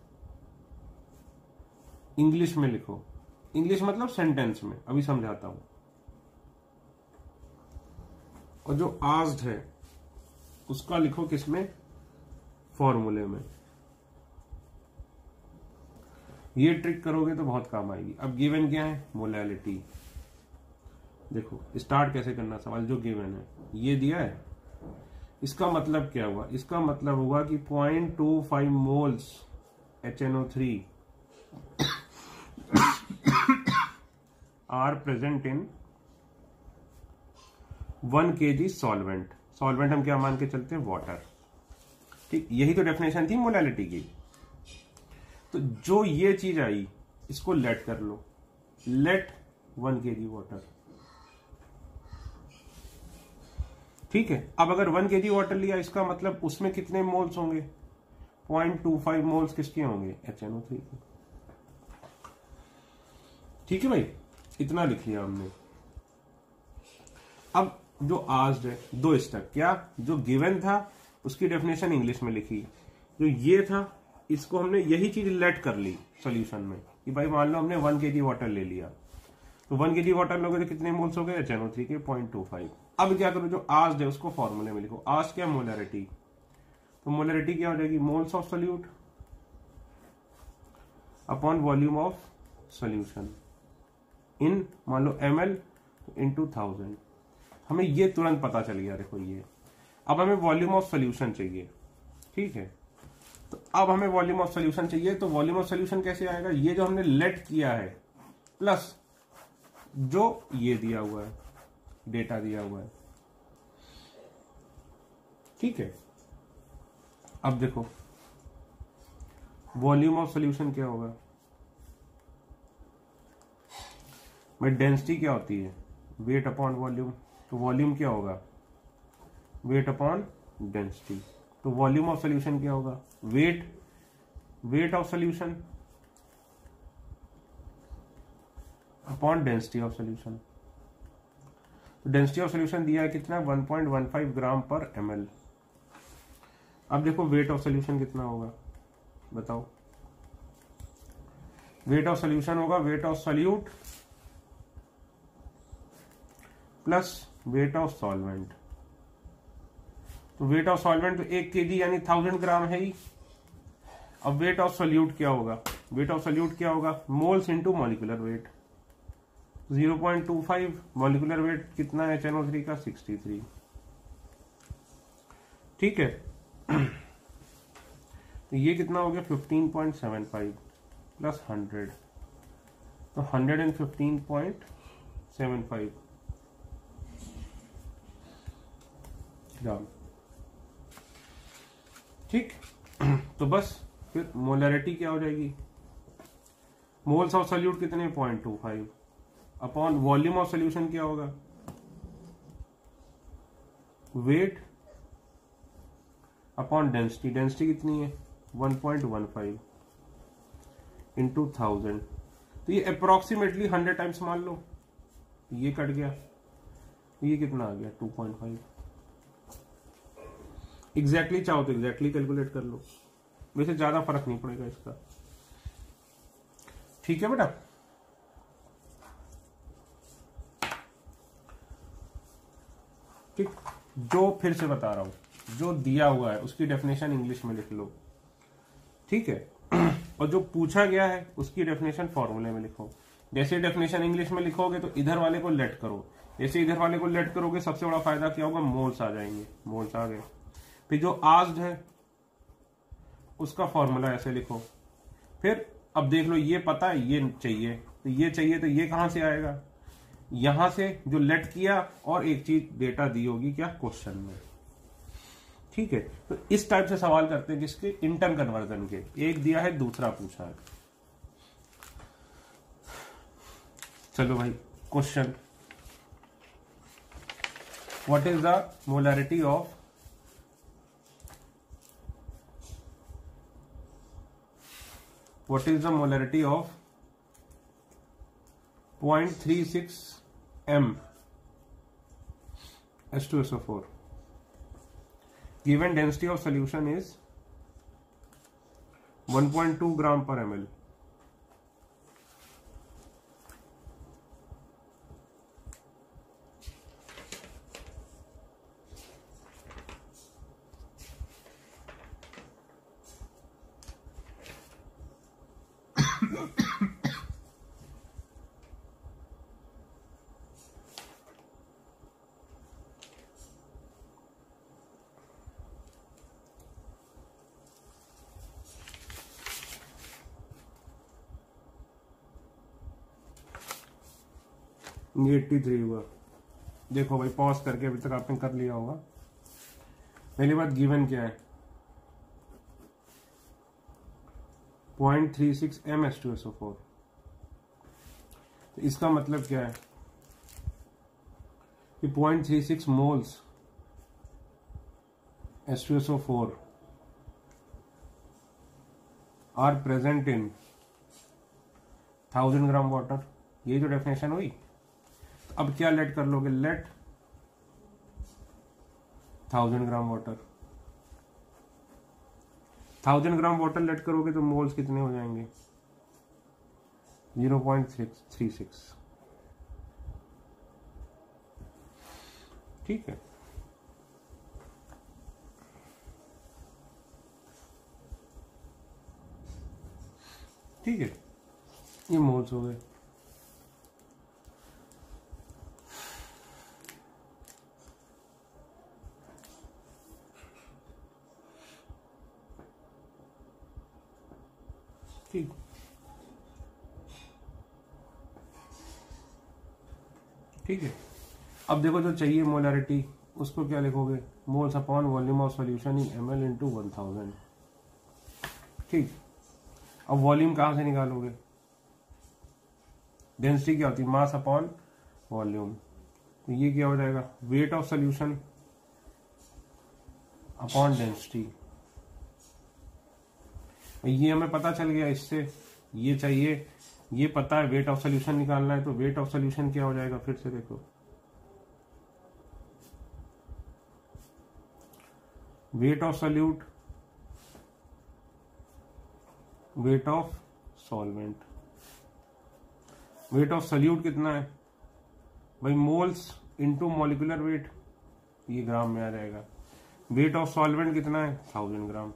[SPEAKER 1] इंग्लिश में लिखो। इंग्लिश मतलब सेंटेंस में, अभी समझाता हूं। और जो आस्क्ड है उसका लिखो किसमें? फॉर्मूले में। ये ट्रिक करोगे तो बहुत काम आएगी। अब गिवन क्या है? मोलैलिटी। देखो स्टार्ट कैसे करना सवाल। जो गिवन है ये दिया है, इसका मतलब क्या हुआ? इसका मतलब हुआ कि 0.25 moles HNO3 are present in 1 kg solvent. Solvent हम क्या मान के चलते हैं? वाटर। ठीक, यही तो डेफिनेशन थी मोलैलिटी की। तो जो ये चीज आई इसको लेट कर लो, लेट 1 kg वाटर। ठीक है, अब अगर 1 kg वाटर लिया, इसका मतलब उसमें कितने मोल्स होंगे? 0.25 मोल्स किसके होंगे? HNO3 के। ठीक है भाई, इतना लिख लिया हमने। अब जो आस्क्ड है, दो स्टेप। क्या? जो गिवन था उसकी डेफिनेशन इंग्लिश में लिखी, जो ये था इसको हमने यही चीज लेट कर ली सॉल्यूशन में कि भाई मान लो हमने 1 kg वाटर ले लिया, तो 1 kg वाटर लोगे तो कितने मोल्स हो गए? HNO3 के 0.25। अब क्या करो? जो आस्क्ड है उसको फॉर्मूले में लिखो। आस्क्ड क्या? मोलैरिटी। तो मोलैरिटी क्या हो जाएगी? Moles of solute upon volume of solution in, मान लो ml इंटू 1000। हमें ये तुरंत पता चल गया। देखो ये, अब हमें वॉल्यूम ऑफ सोल्यूशन चाहिए। ठीक है, तो अब हमें वॉल्यूम ऑफ सोल्यूशन चाहिए। तो वॉल्यूम ऑफ सोल्यूशन कैसे आएगा? ये जो हमने लेट किया है प्लस जो ये दिया हुआ है, डेटा दिया हुआ है। ठीक है, अब देखो वॉल्यूम ऑफ सोल्यूशन क्या होगा भाई? डेंसिटी क्या होती है? Weight upon volume. तो वॉल्यूम क्या होगा? Weight upon density. तो वॉल्यूम ऑफ सोल्यूशन क्या होगा? Weight of solution upon density of solution. तो डेंसिटी ऑफ सोल्यूशन दिया है कितना? 1.15 ग्राम पर ml। अब देखो वेट ऑफ सोल्यूशन कितना होगा, बताओ। वेट ऑफ सोल्यूशन होगा weight of solute plus weight of solvent. तो वेट ऑफ सॉल्वेंट तो 1 kg यानी 1000 ग्राम है ही। अब वेट ऑफ सोल्यूट क्या होगा? वेट ऑफ सोल्यूट क्या होगा? Moles into molecular weight. 0.25 molecular weight कितना है HNO3 का 63। ठीक है। तो ये कितना हो गया 15.75 प्लस 100, तो 115.75 ग्राम। ठीक। तो बस फिर मोलरिटी क्या हो जाएगी, मोल्स ऑफ सोल्यूट कितने 0.25 अपॉन वॉल्यूम ऑफ सोल्यूशन क्या होगा, वेट अपॉन डेंसिटी, डेंसिटी कितनी है 1.15 इंटू 1000, तो ये अप्रोक्सीमेटली 100 टाइम्स मान लो, ये कट गया, ये कितना आ गया 2.5। एग्जैक्टली चाहो तो एग्जैक्टली कैलकुलेट कर लो, वैसे ज्यादा फर्क नहीं पड़ेगा इसका। ठीक है बेटा। ठीक, जो फिर से बता रहा हूं, जो दिया हुआ है उसकी डेफिनेशन इंग्लिश में लिख लो। ठीक है। और जो पूछा गया है उसकी डेफिनेशन फॉर्मूले में लिखो। जैसे डेफिनेशन इंग्लिश में लिखोगे तो इधर वाले को लेट करो, जैसे इधर वाले को लेट करोगे सबसे बड़ा फायदा क्या होगा, मोल्स आ जाएंगे, मोल्स आ गए। फिर जो आस्क्ड है उसका फॉर्मूला ऐसे लिखो। फिर अब देख लो, ये पता है ये चाहिए, तो ये चाहिए, तो ये कहां से आएगा, यहां से जो लेट किया, और एक चीज डेटा दी होगी क्या क्वेश्चन में। ठीक है। तो इस टाइप से सवाल करते हैं जिसके इंटर कन्वर्जन के, एक दिया है दूसरा पूछा है। चलो भाई question, what is the molarity of what is the molarity of 0.36 m H2SO4? Given density of solution is 1.2 gram per ml. ये 83 हुआ। देखो भाई पॉज करके, अभी तक आपने कर लिया होगा। पहली बात गिवन क्या है 0.36 m H2SO4, तो इसका मतलब क्या है कि 0.36 moles H2SO4 are present in 1000 gram water. ये जो डेफिनेशन हुई, अब क्या लेट कर लोगे, let 1000 gram water, 1000 gram water let करोगे तो मोल्स कितने हो जाएंगे 0.36। ठीक है। ठीक है, ये मोल्स हो गए। ठीक, ठीक है। अब देखो जो चाहिए मोलरिटी, उसको क्या लिखोगे, moles upon volume of solution in ml into 1000। ठीक, अब वॉल्यूम कहां से निकालोगे, डेंसिटी क्या होती है, मास अपॉन वॉल्यूम, तो ये क्या हो जाएगा weight of solution upon density. ये हमें पता चल गया, इससे ये चाहिए, ये पता है वेट ऑफ सॉल्यूशन निकालना है, तो वेट ऑफ सॉल्यूशन क्या हो जाएगा, फिर से देखो weight of solute, weight of solvent. Weight of solute कितना है भाई, मोल्स इनटू मॉलिक्यूलर वेट, ये ग्राम में आ जाएगा। वेट ऑफ सॉल्वेंट कितना है 1000 ग्राम।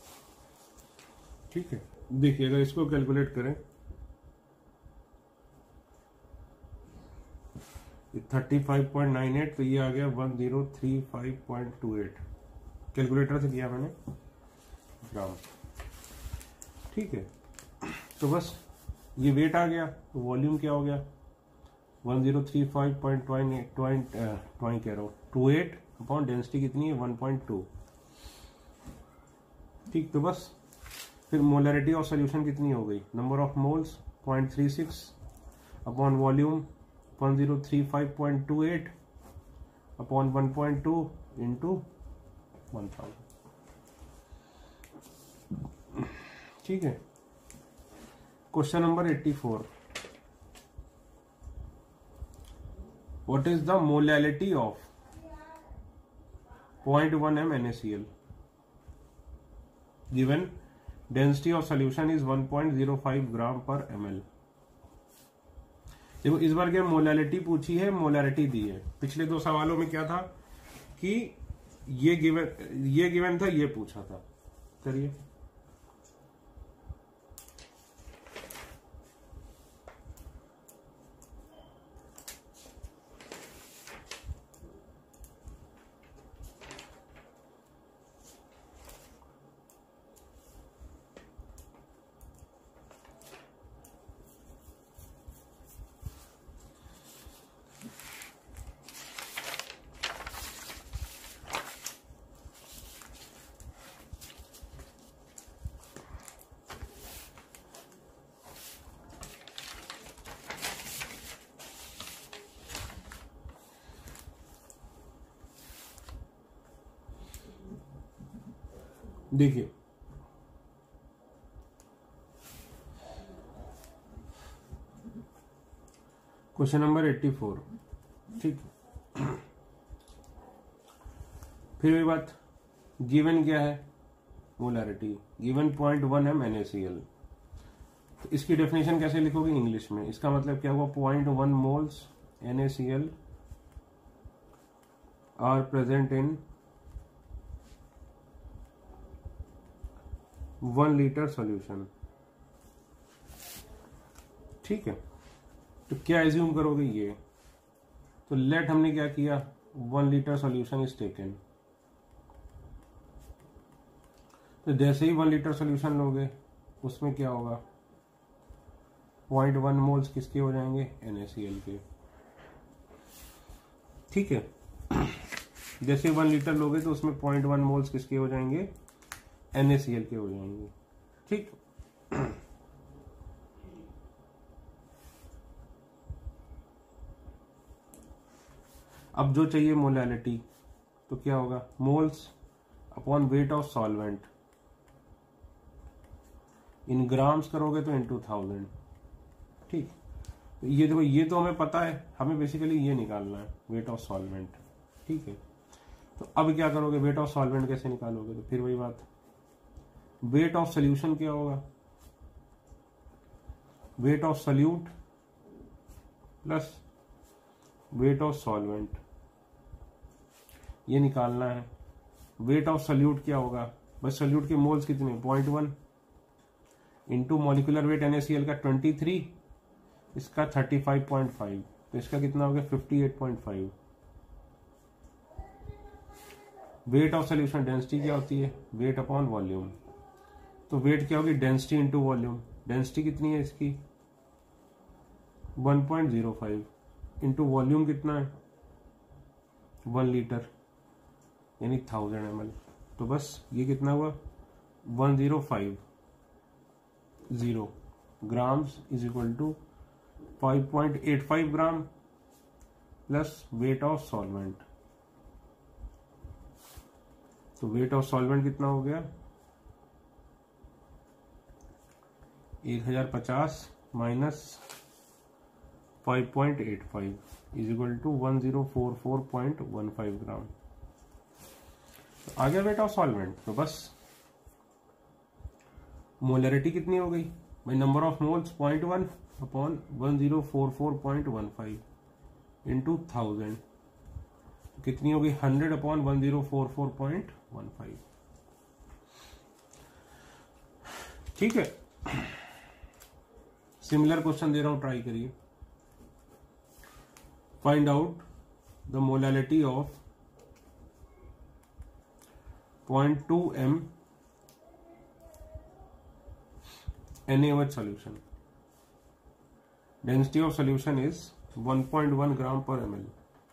[SPEAKER 1] ठीक है, देखिए अगर इसको कैलकुलेट करें 35.98, तो ये आ गया 1035.28। कैलकुलेटर से किया मैंने ग्राम। ठीक है, तो बस ये वेट आ गया, तो वॉल्यूम क्या हो गया 1035.28 अपॉन डेंसिटी कितनी है 1.2। ठीक, तो बस फिर मोलरिटी ऑफ सॉल्यूशन कितनी हो गई, number of moles 0.36 upon volume 1035.28 upon 1.2 into 1000। ठीक है, question number 84, what is the molality of 0.1 m NaCl given density of solution is 1.05 gram per ml। देखो इस बार क्या मोलैलिटी पूछी है, मोलैरिटी दी है। पिछले दो सवालों में क्या था कि ये गिवन था, ये पूछा था। करिए, देखिए क्वेश्चन नंबर 84। ठीक, फिर वही बात, गिवन क्या है मोलैरिटी, गिवन 0.1 m NaCl। तो इसकी डेफिनेशन कैसे लिखोगे इंग्लिश में, इसका मतलब क्या हुआ 0.1 moles NaCl are present in 1 litre solution. ठीक है, तो क्या एज्यूम करोगे ये, तो लेट हमने क्या किया 1 लीटर सॉल्यूशन इज टेकन। तो जैसे ही 1 लीटर सॉल्यूशन लोगे उसमें क्या होगा 0.1 मोल्स किसके हो जाएंगे NaCl के। ठीक है, जैसे 1 लीटर लोगे तो उसमें 0.1 मोल्स किसके हो जाएंगे NaCl के हो जाएंगे। ठीक, अब जो चाहिए मोलैलिटी, तो क्या होगा moles upon weight of solvent, in grams करोगे तो इनटू 1000। ठीक, ये देखो ये तो हमें पता है, हमें बेसिकली ये निकालना है वेट ऑफ सॉल्वेंट। ठीक है, तो अब क्या करोगे वेट ऑफ सॉल्वेंट कैसे निकालोगे, तो फिर वही बात, वेट ऑफ सोल्यूशन क्या होगा weight of solute plus weight of solvent, ये निकालना है। वेट ऑफ सोल्यूट क्या होगा, बस सोल्यूट के मोल्स कितने 0.1 इंटू मॉलिक्यूलर वेट NaCl का 23, इसका 35.5, तो इसका कितना हो गया 58.5। वेट ऑफ सोल्यूशन डेंसिटी क्या होती है वेट अपॉन वॉल्यूम, तो वेट क्या होगी डेंसिटी इंटू वॉल्यूम, डेंसिटी कितनी है इसकी 1.05 इंटू वॉल्यूम कितना है 1 लीटर यानी 1000 ml। तो बस ये कितना हुआ 1050 grams is equal to 5.85 gram plus weight of solvent. तो वेट ऑफ सॉल्वेंट कितना हो गया 1050 minus 5.85 is equal to 1044.15 gram. तो आ गया वेट ऑफ सॉल्वेंट। तो बस मोलरिटी कितनी हो गई भाई number of moles 0.1 upon 1044.15 into 1000 कितनी होगी 100 अपॉन 1044.15। ठीक है, सिमिलर क्वेश्चन दे रहा हूं ट्राई करिए। Find out the molality of 0.2 m NaOH solution. Density of solution is 1.1 gram per ml.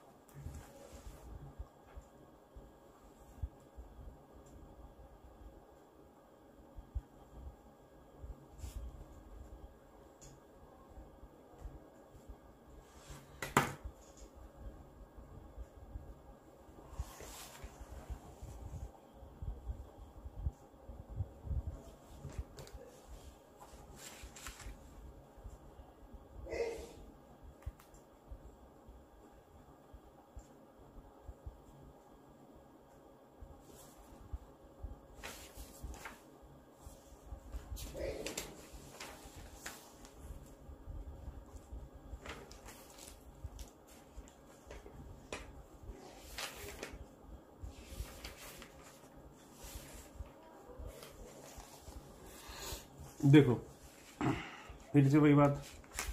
[SPEAKER 1] देखो फिर से वही बात,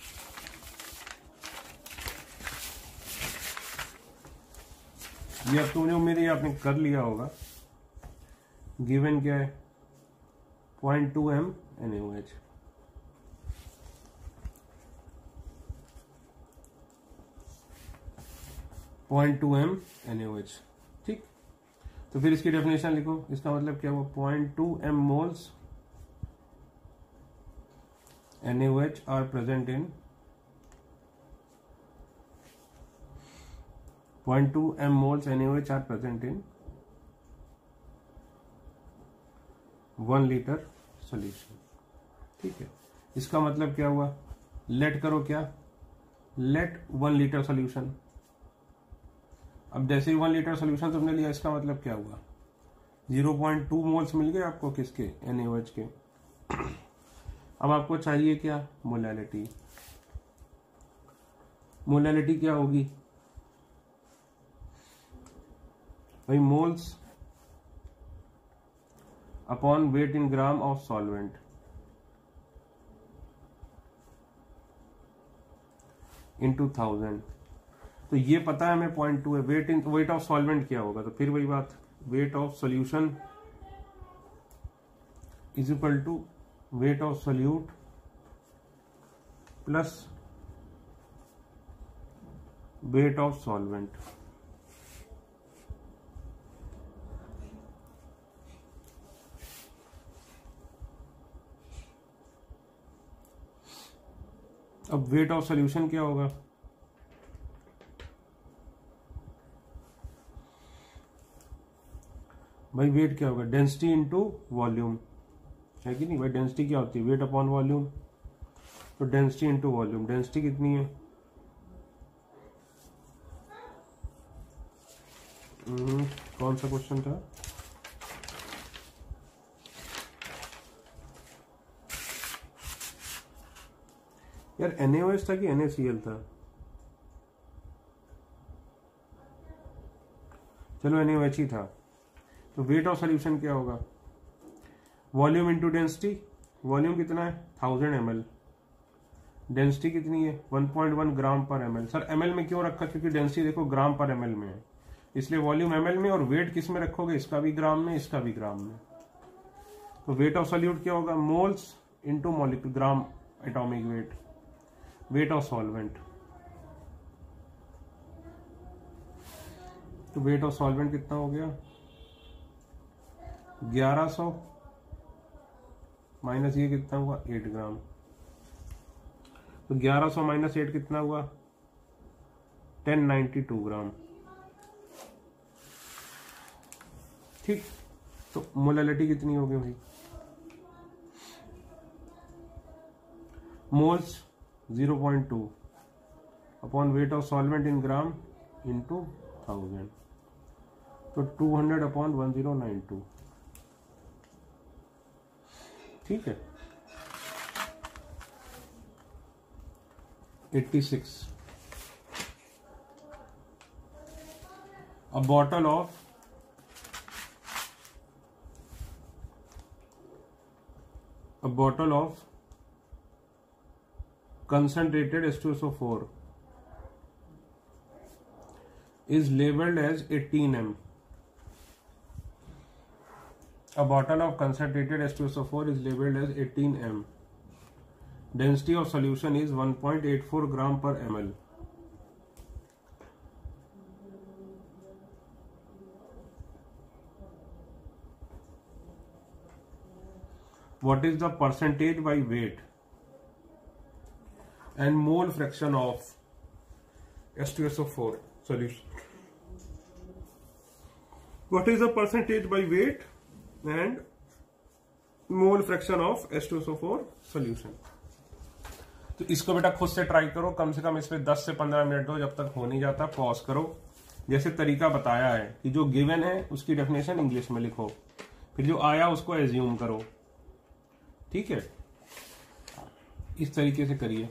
[SPEAKER 1] ये अब तो मुझे उम्मीद है आपने कर लिया होगा। गिवन क्या है 0.2 m NaOH, NaOH, ठीक। तो फिर इसकी डेफिनेशन लिखो, इसका मतलब क्या हुआ 0.2 m moles NaOH are present in 0.2 m moles NaOH are present in 1 liter solution, ठीक है। इसका मतलब क्या हुआ, लेट करो क्या, लेट 1 लीटर सोल्यूशन। अब जैसे ही 1 लीटर सोल्यूशन तुमने लिया, इसका मतलब क्या हुआ 0.2 मोल्स मिल गए आपको, किसके, NaOH के। अब आपको चाहिए क्या, मोलैलिटी। मोलैलिटी क्या होगी भाई, moles upon weight in gram of solvent into 1000। तो ये पता है हमें 0.2 है। वेट ऑफ सॉल्वेंट क्या होगा, तो फिर वही बात, weight of solution is equal to weight of solute plus weight of solvent. अब वेट ऑफ सॉल्यूशन क्या होगा, भाई वेट क्या होगा, डेंसिटी इनटू वॉल्यूम, है कि नहीं भाई। डेंसिटी क्या होती है, वेट अपॉन वॉल्यूम। तो डेंसिटी इनटू वॉल्यूम, डेंसिटी कितनी है, कौन सा क्वेश्चन था, यार NaOH था कि NaCl था, चलो NaOH ही था। तो वेट ऑफ सॉल्यूशन क्या होगा, वॉल्यूम इंटू डेंसिटी। वॉल्यूम कितना है 1000 ml, डेंसिटी कितनी है 1.1 ग्राम पर ml। सर ml में क्यों रखा, क्योंकि डेंसिटी देखो ग्राम पर ml में है, इसलिए वॉल्यूम ml में, और वेट किस में रखोगे, इसका भी ग्राम में, इसका भी ग्राम में। तो वेट ऑफ सॉल्यूट क्या होगा, moles into molecule gram atomic weight. Weight of solvent, तो वेट ऑफ सॉल्वेंट कितना हो गया 1100 माइनस ये कितना हुआ 8 ग्राम। तो 1100 माइनस 8 कितना हुआ 1092 ग्राम, ठीक। तो मोलैलिटी कितनी होगी भाई, moles 0.2 upon weight of solvent in gram into 1000, तो 200 अपॉन 1092, ठीक है। 86 a bottle of concentrated H2SO4 is labeled as 18 m. A bottle of concentrated H2SO4 is labeled as 18 m. Density of solution is 1.84 gram per ml. What is the percentage by weight and mole fraction of H2SO4 solution? What is the percentage by weight and mole fraction of H2SO4 solution? तो इसको बेटा खुद से try करो, कम से कम इस पे 10 से 15 मिनट दो, जब तक हो नहीं जाता पॉज करो। जैसे तरीका बताया है कि जो गिवन है उसकी डेफिनेशन इंग्लिश में लिखो, फिर जो आया उसको एज्यूम करो, ठीक है? इस तरीके से करिए,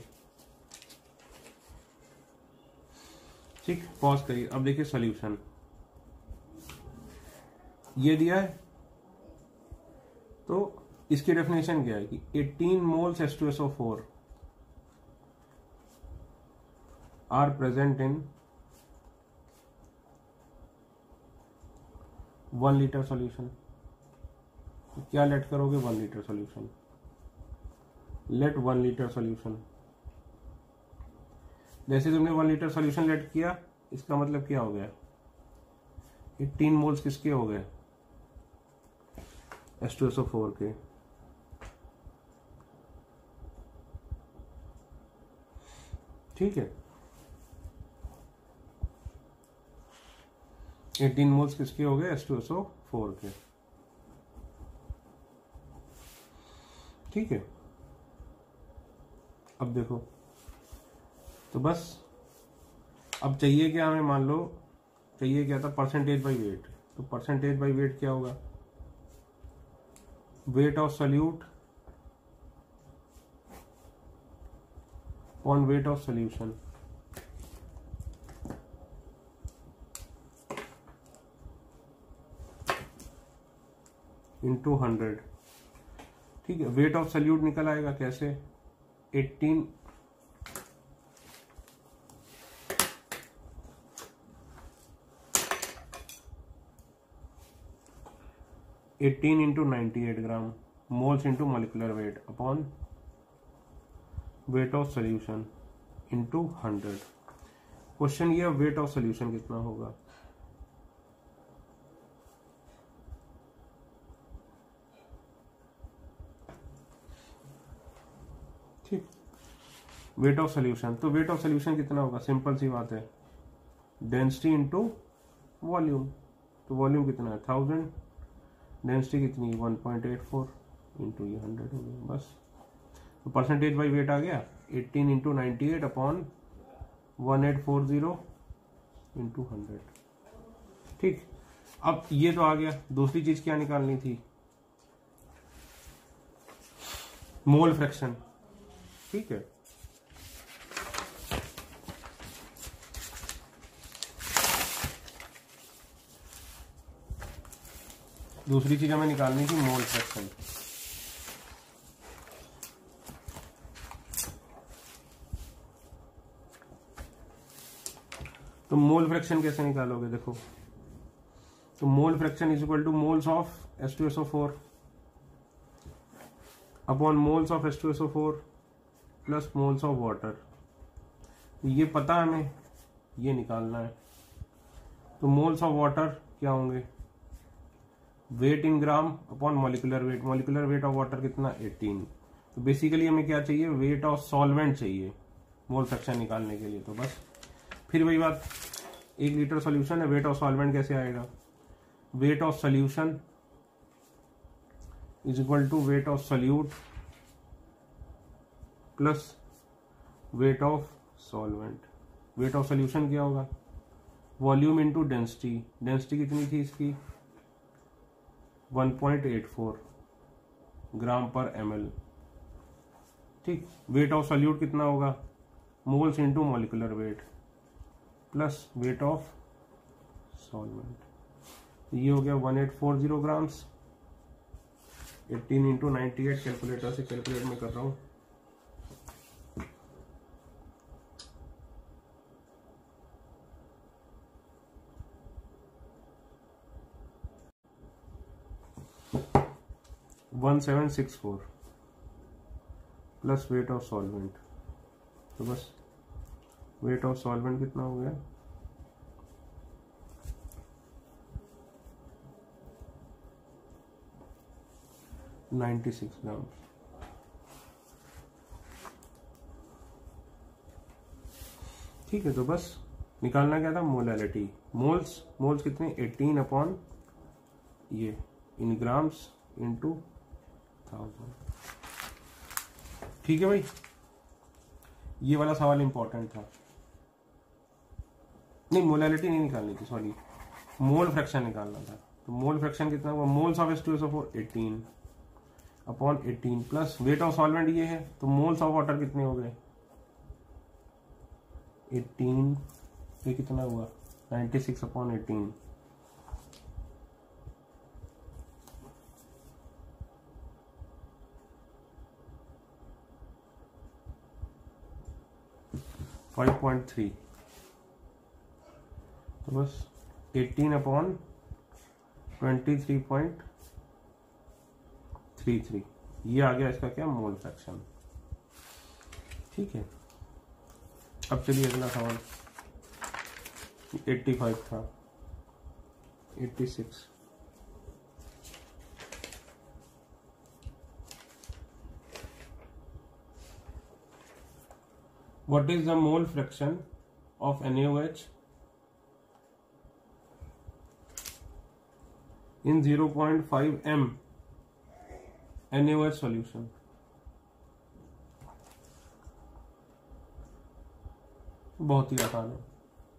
[SPEAKER 1] ठीक। पॉज करिए। अब देखिए सॉल्यूशन ये दिया है, तो इसकी डेफिनेशन क्या है कि 18 moles H2SO4 are present in 1 litre solution. तो क्या लेट करोगे? 1 litre solution. Let 1 litre solution. जैसे तुमने 1 लीटर सॉल्यूशन लेट किया, इसका मतलब क्या हो गया? 18 मोल्स किसके हो गए? H2SO4 के। ठीक है, 18 मोल्स किसके हो गए? H2SO4 के। ठीक है, अब देखो, तो बस अब चाहिए क्या हमें? मान लो चाहिए क्या था? Percentage by weight. तो परसेंटेज बाय वेट क्या होगा? Weight of solute on weight of solution. Into 100। ठीक है, वेट ऑफ सॉल्यूट निकल आएगा कैसे? 18 into 98 gram moles into molecular weight upon weight of solution into 100। Question ये, वेट ऑफ सॉल्यूशन कितना होगा? ठीक, वेट ऑफ सॉल्यूशन। तो वेट ऑफ सॉल्यूशन कितना होगा? सिंपल सी बात है, डेंसिटी इंटू वॉल्यूम। तो वॉल्यूम कितना है? 1000। डेंसिटी कितनी? 1.84 इंटू ये 100 हो गया, बस। तो परसेंटेज बाई वेट आ गया 18 इंटू 98 अपॉन 1840 इंटू 100। ठीक, अब ये तो आ गया। दूसरी चीज क्या निकालनी थी? Mole fraction. ठीक है, दूसरी चीज हमें निकालनी थी मोल फ्रैक्शन। तो मोल फ्रैक्शन कैसे निकालोगे? देखो, तो mole fraction is equal to moles of H2SO4 upon moles of H2SO4 plus moles of water. ये पता है हमें, ये निकालना है। तो मोल्स ऑफ वाटर क्या होंगे? Weight in gram upon molecular weight. Molecular weight of water कितना? 18। तो बेसिकली हमें क्या चाहिए? वेट ऑफ सॉल्वेंट चाहिए मोल फ्रैक्शन निकालने के लिए। तो बस फिर वही बात, 1 लीटर सॉल्यूशन है, वेट ऑफ सॉल्वेंट कैसे आएगा? Weight of solution is equal to weight of solute plus weight of solvent. Weight of solution क्या होगा? Volume into density. डेंसिटी कितनी थी इसकी? 1.84 ग्राम पर ml। ठीक, वेट ऑफ सॉल्यूट कितना होगा? Moles into molecular weight plus weight of solvent. ये हो गया 1840 ग्राम्स। 18 इंटू 98 कैलकुलेटर से कैलकुलेट में कर रहा हूं। 1764 प्लस वेट ऑफ सॉल्वेंट, तो बस वेट ऑफ सॉल्वेंट कितना हो गया, 96 ग्राम। ठीक है, तो बस निकालना क्या था, मोलैलिटी। मोल्स कितने, 18 अपॉन ये इन ग्राम्स इंटू 1000। ठीक है भाई, ये वाला सवाल इंपॉर्टेंट था। नहीं, मोलैलिटी नहीं निकालनी थी, सॉरी, मोल फ्रैक्शन निकालना था। तो मोल फ्रैक्शन कितना हुआ, moles of H2SO4 18 upon 18 plus weight of solvent ये है, तो मोल्स ऑफ वाटर कितने हो गए 18, ये कितना हुआ 96 अपॉन 18। .3, तो बस 18 अपॉन 23.33, ये आ गया इसका क्या, मोल फ्रैक्शन। ठीक है, अब चलिए अगला सवाल, 85 था, 86। What is the mole fraction of NaOH in 0.5 m NaOH solution? बहुत ही आसान है।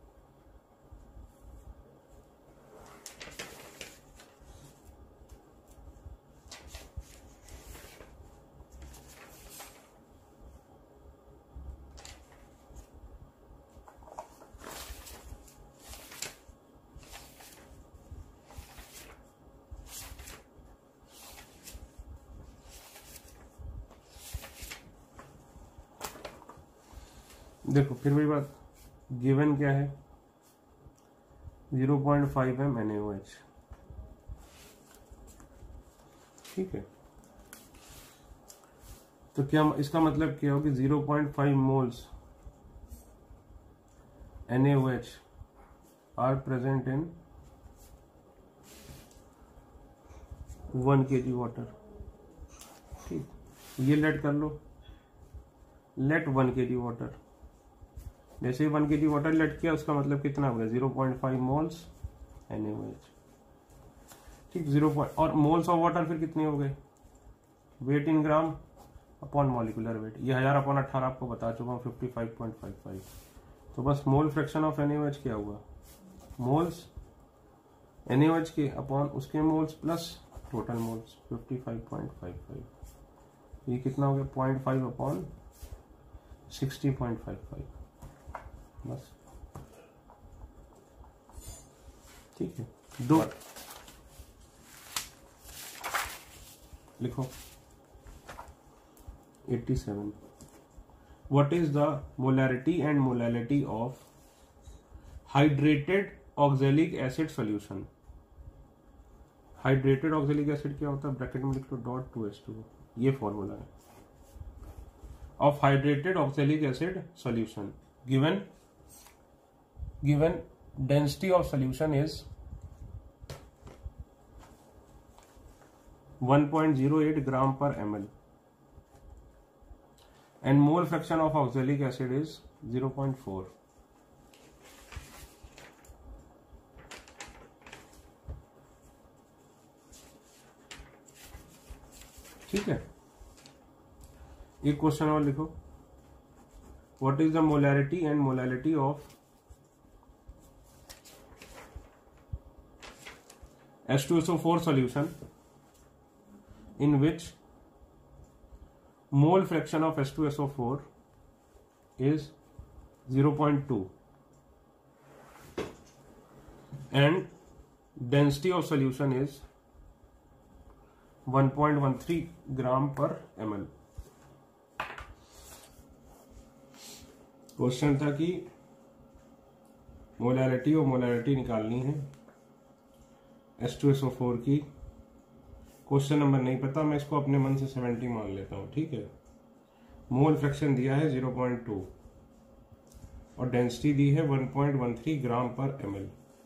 [SPEAKER 1] देखो फिर वही बात, गिवन क्या है 0.5 m NaOH। ठीक है, तो क्या इसका मतलब क्या हो कि 0.5 moles NaOH are present in 1 kg water. ठीक, ये लेट कर लो, लेट 1 kg वाटर। जैसे 1 kg वाटर लेट किया, उसका मतलब कितना हो गया 0.5 मोल्स NaOH। ठीक, 0. और मोल्स ऑफ वाटर फिर कितने हो गए, weight in gram upon molecular weight, ये 1000 अपॉन 18 आपको बता चुका हूँ, 55.55। तो बस मोल फ्रैक्शन ऑफ NaOH क्या हुआ, मोल्स NaOH के अपॉन उसके मोल्स प्लस टोटल मोल्स 55.55। ये कितना हो गया 0.5 अपॉन 60.55 बस। ठीक है, दो लिखो। 87 what is the molarity and molality of hydrated oxalic acid solution. Hydrated oxalic acid क्या होता है, ब्रैकेट में लिख लो .2H2O, ये फॉर्मूला है of hydrated oxalic acid solution. given density of solution is 1.08 gram per ml and mole fraction of oxalic acid is 0.4. ठीक है, एक क्वेश्चन और लिखो, what is the molarity and molality of H2SO4 solution in which mole fraction of H2SO4 is 0.2 and density of solution is 1.13 gram per ml। Question था कि molarity और molarity निकालनी है H2SO4 की क्वेश्चन नंबर नहीं पता, मैं इसको अपने मन से 70 मान लेता हूं, ठीक है। मोल फ्रैक्शन दिया है 0.2 और डेंसिटी दी है 1.13 ग्राम पर ml,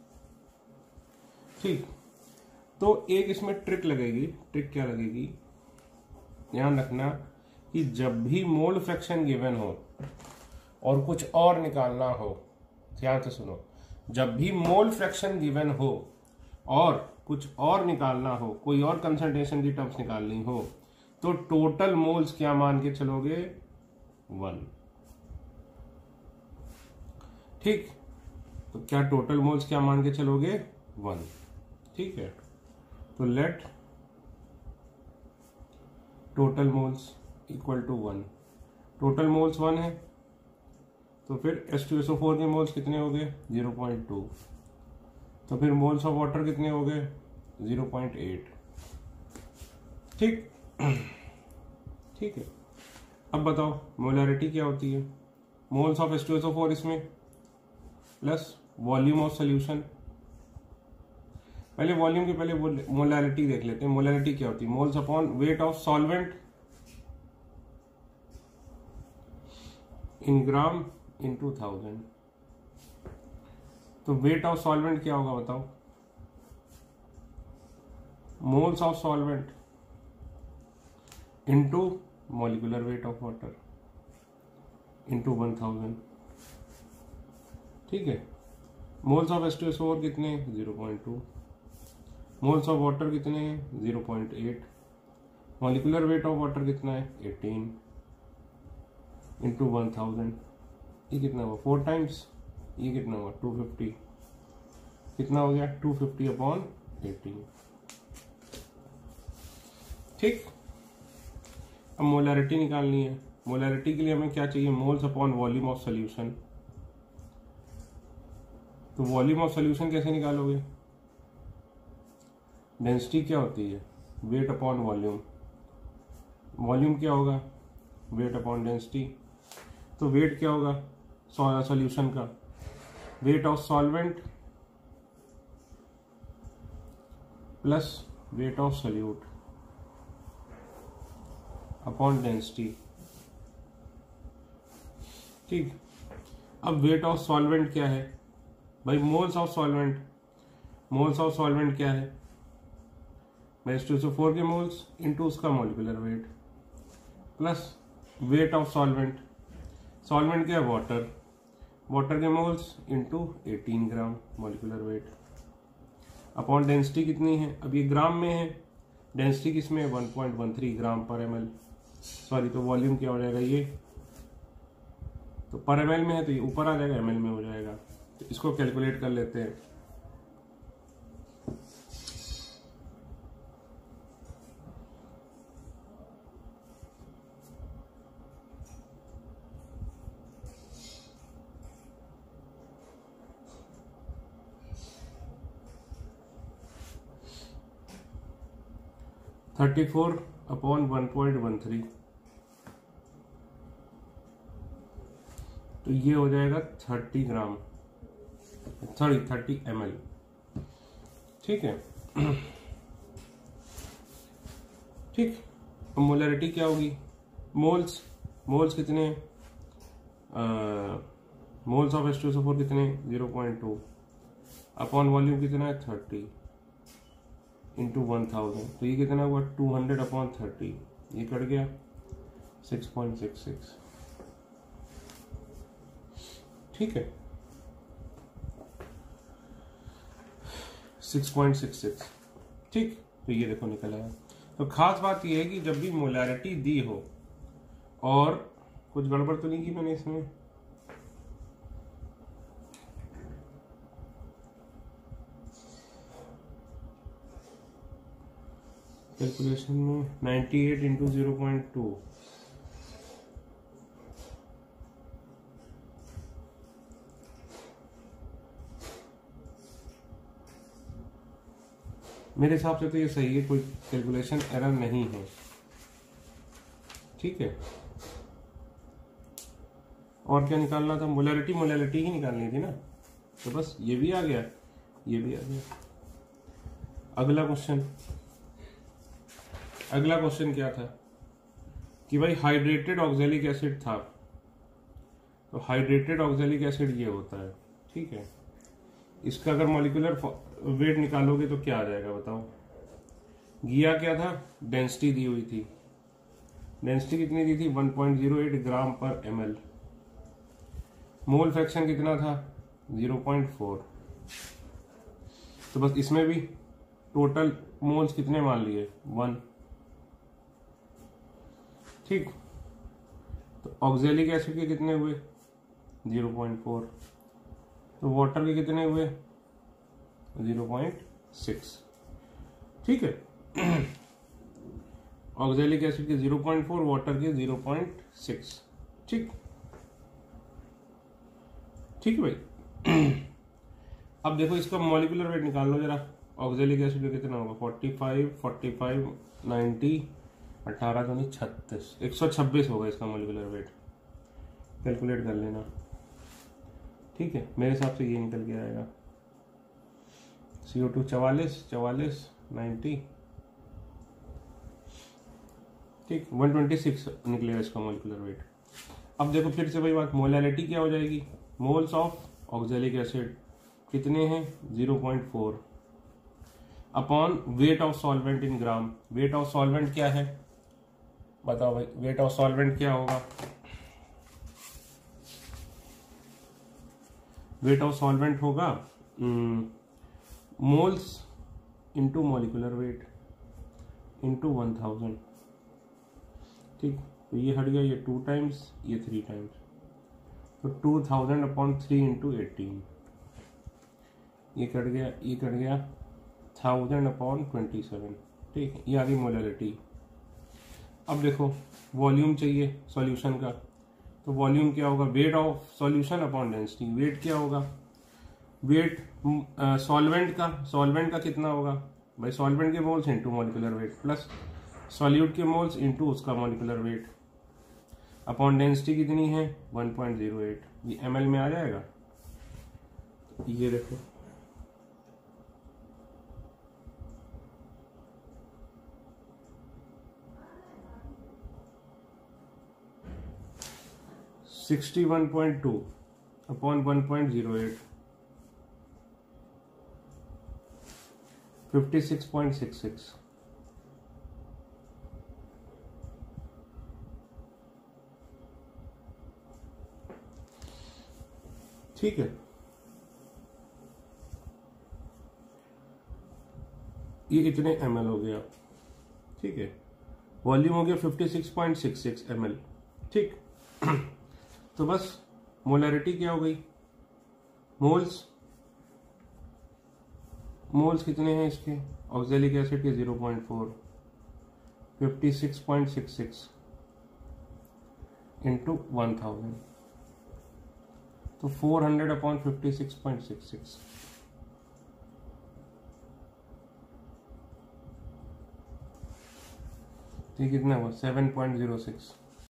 [SPEAKER 1] ठीक। तो एक इसमें ट्रिक लगेगी। ट्रिक क्या लगेगी, ध्यान रखना कि जब भी मोल फ्रैक्शन गिवन हो और कुछ और निकालना हो, ध्यान से सुनो, जब भी मोल फ्रैक्शन गिवन हो और कुछ और निकालना हो, कोई और कंसंट्रेशन की टर्म्स निकालनी हो, तो टोटल मोल्स क्या मान के चलोगे, 1, ठीक। तो क्या टोटल मोल्स क्या मान के चलोगे, 1, ठीक है। तो let total moles equal to 1, total moles 1 है, तो फिर H2SO4 के मोल्स कितने हो गए, 0.2, तो फिर मोल्स ऑफ वाटर कितने हो गए, 0.8, ठीक। ठीक है। अब बताओ मोलैरिटी क्या होती है, मोल्स ऑफ H2SO4 इसमें प्लस वॉल्यूम ऑफ सोल्यूशन। पहले वॉल्यूम के पहले मोलैरिटी देख लेते हैं। मोलैरिटी क्या होती है, moles upon weight of solvent in gram into 1000। तो वेट ऑफ सॉल्वेंट क्या होगा बताओ, moles of solvent into molecular weight of water into 1000, ठीक है। मोल्स ऑफ H2SO4 कितने, 0.2, मोल्स ऑफ वाटर कितने हैं, 0.8, मॉलिक्यूलर वेट ऑफ वाटर कितना है, 18 इंटू 1000, ये कितना हुआ, 4 टाइम्स, ये कितना हुआ, 250, कितना हो गया, 250 अपॉन 18, ठीक। अब मोलैरिटी निकालनी है। मोलैरिटी के लिए हमें क्या चाहिए, moles upon volume of solution. तो वॉल्यूम ऑफ सोल्यूशन कैसे निकालोगे, डेंसिटी क्या होती है, वेट अपॉन वॉल्यूम, वॉल्यूम क्या होगा, वेट अपॉन डेंसिटी। तो वेट क्या होगा सॉल्यूशन का, weight of solvent plus weight of solute upon density, ठीक। अब वेट ऑफ सॉल्वेंट क्या है भाई, moles of solvent, moles of solvent क्या है, H2SO4 के मोल्स इंटू उसका molecular weight plus weight of solvent, solvent क्या है, वाटर, वाटर के moles into 18 gram molecular weight upon density कितनी है, अब ये ग्राम में है, डेंसिटी किसमें, 1.13 ग्राम पर ml, सॉरी, तो वॉल्यूम क्या हो जाएगा ये, तो पर ml में है तो ये ऊपर आ जाएगा, ml में हो जाएगा। तो इसको कैलकुलेट कर लेते हैं। तो 34 अपॉन 1.13, तो ये हो जाएगा 30 ग्राम, सॉरी 30 ml, ठीक है। ठीक। अब मोलैरिटी क्या होगी, मोल्स, मोल्स कितने, मोल्स ऑफ H2SO4 कितने, 0.2 अपॉन वॉल्यूम कितना है, 30 इंटू 1000, तो ये कितना हुआ, 200 अपॉन 30, ये कट गया 6.66, ठीक है, 6.66, ठीक। तो ये देखो निकल आया। तो खास बात ये है कि जब भी मोलैरिटी दी हो, और कुछ गड़बड़ तो नहीं की मैंने इसमें, कैलकुलेशन में 98 इंटू 0.2, मेरे हिसाब से तो ये सही है, कोई कैलकुलेशन एरर नहीं है, ठीक है। और क्या निकालना था, मोलैरिटी, मोलैरिटी ही निकालनी थी ना, तो बस ये भी आ गया, ये भी आ गया। अगला क्वेश्चन, अगला क्वेश्चन क्या था कि भाई हाइड्रेटेड ऑक्जेलिक एसिड था, तो हाइड्रेटेड ऑक्जेलिक एसिड ये होता है, ठीक है। इसका अगर मॉलिक्यूलर वेट निकालोगे तो क्या आ जाएगा बताओ। गिया क्या था, डेंसिटी दी हुई थी, डेंसिटी कितनी दी थी 1.08 ग्राम पर ml। मोल फ्रैक्शन कितना था 0.4। तो बस इसमें भी टोटल मोल्स कितने मान लिए 1, ठीक। तो ऑक्जेलिक एसिड के कितने हुए 0.4, तो वाटर के कितने हुए 0.6, ठीक है। ऑक्जेलिक एसिड के 0.4, वाटर के 0.6, ठीक, ठीक है भाई। अब देखो इसका मॉलिक्यूलर वेट निकाल लो जरा। ऑक्जेलिक एसिड का कितना होगा 45, 45, 90, 18 तो नहीं 36, 126 होगा इसका मॉलिक्यूलर वेट। कैलकुलेट कर लेना, ठीक है। मेरे हिसाब से ये निकल के आएगा CO2 44, 44, 90, ठीक, 126 निकलेगा इसका मॉलिक्यूलर वेट। अब देखो फिर से वही बात, मोलैलिटी क्या हो जाएगी, मोल्स ऑफ ऑक्जेलिक एसिड कितने हैं 0.4 upon weight of solvent in gram. Weight of solvent क्या है बताओ भाई, वेट ऑफ सॉल्वेंट क्या होगा, वेट ऑफ सॉल्वेंट होगा moles into molecular weight into 1000, ठीक। तो ये हट गया, ये 2 टाइम्स, ये 3 टाइम्स, तो 2000 अपॉन 3 इंटू 18, ये कट गया, ये कट गया 1000 अपॉन 27, ठीक। ये आ गई मोलैलिटी। अब देखो वॉल्यूम चाहिए सॉल्यूशन का, तो वॉल्यूम क्या होगा, weight of solution upon density. Weight क्या होगा, वेट सॉल्वेंट का कितना होगा भाई, सॉल्वेंट के moles into molecular weight plus solute के मोल्स इंटू उसका मॉलिक्यूलर वेट अपॉन डेंसिटी कितनी है 1.08, ये ml में आ जाएगा। ये देखो सिक्सटी 1.2 अपॉन 1.08, 56.66, ठीक है। ये इतने ml हो गया, ठीक है। वॉल्यूम हो गया 56.66 ml, ठीक। तो बस मोलैरिटी क्या हो गई, मोल्स कितने हैं इसके ऑक्जेलिक एसिड के 0.4, 56.66 इंटू 1000, तो 400 अपॉन 56.66, तो कितना हुआ 7.06।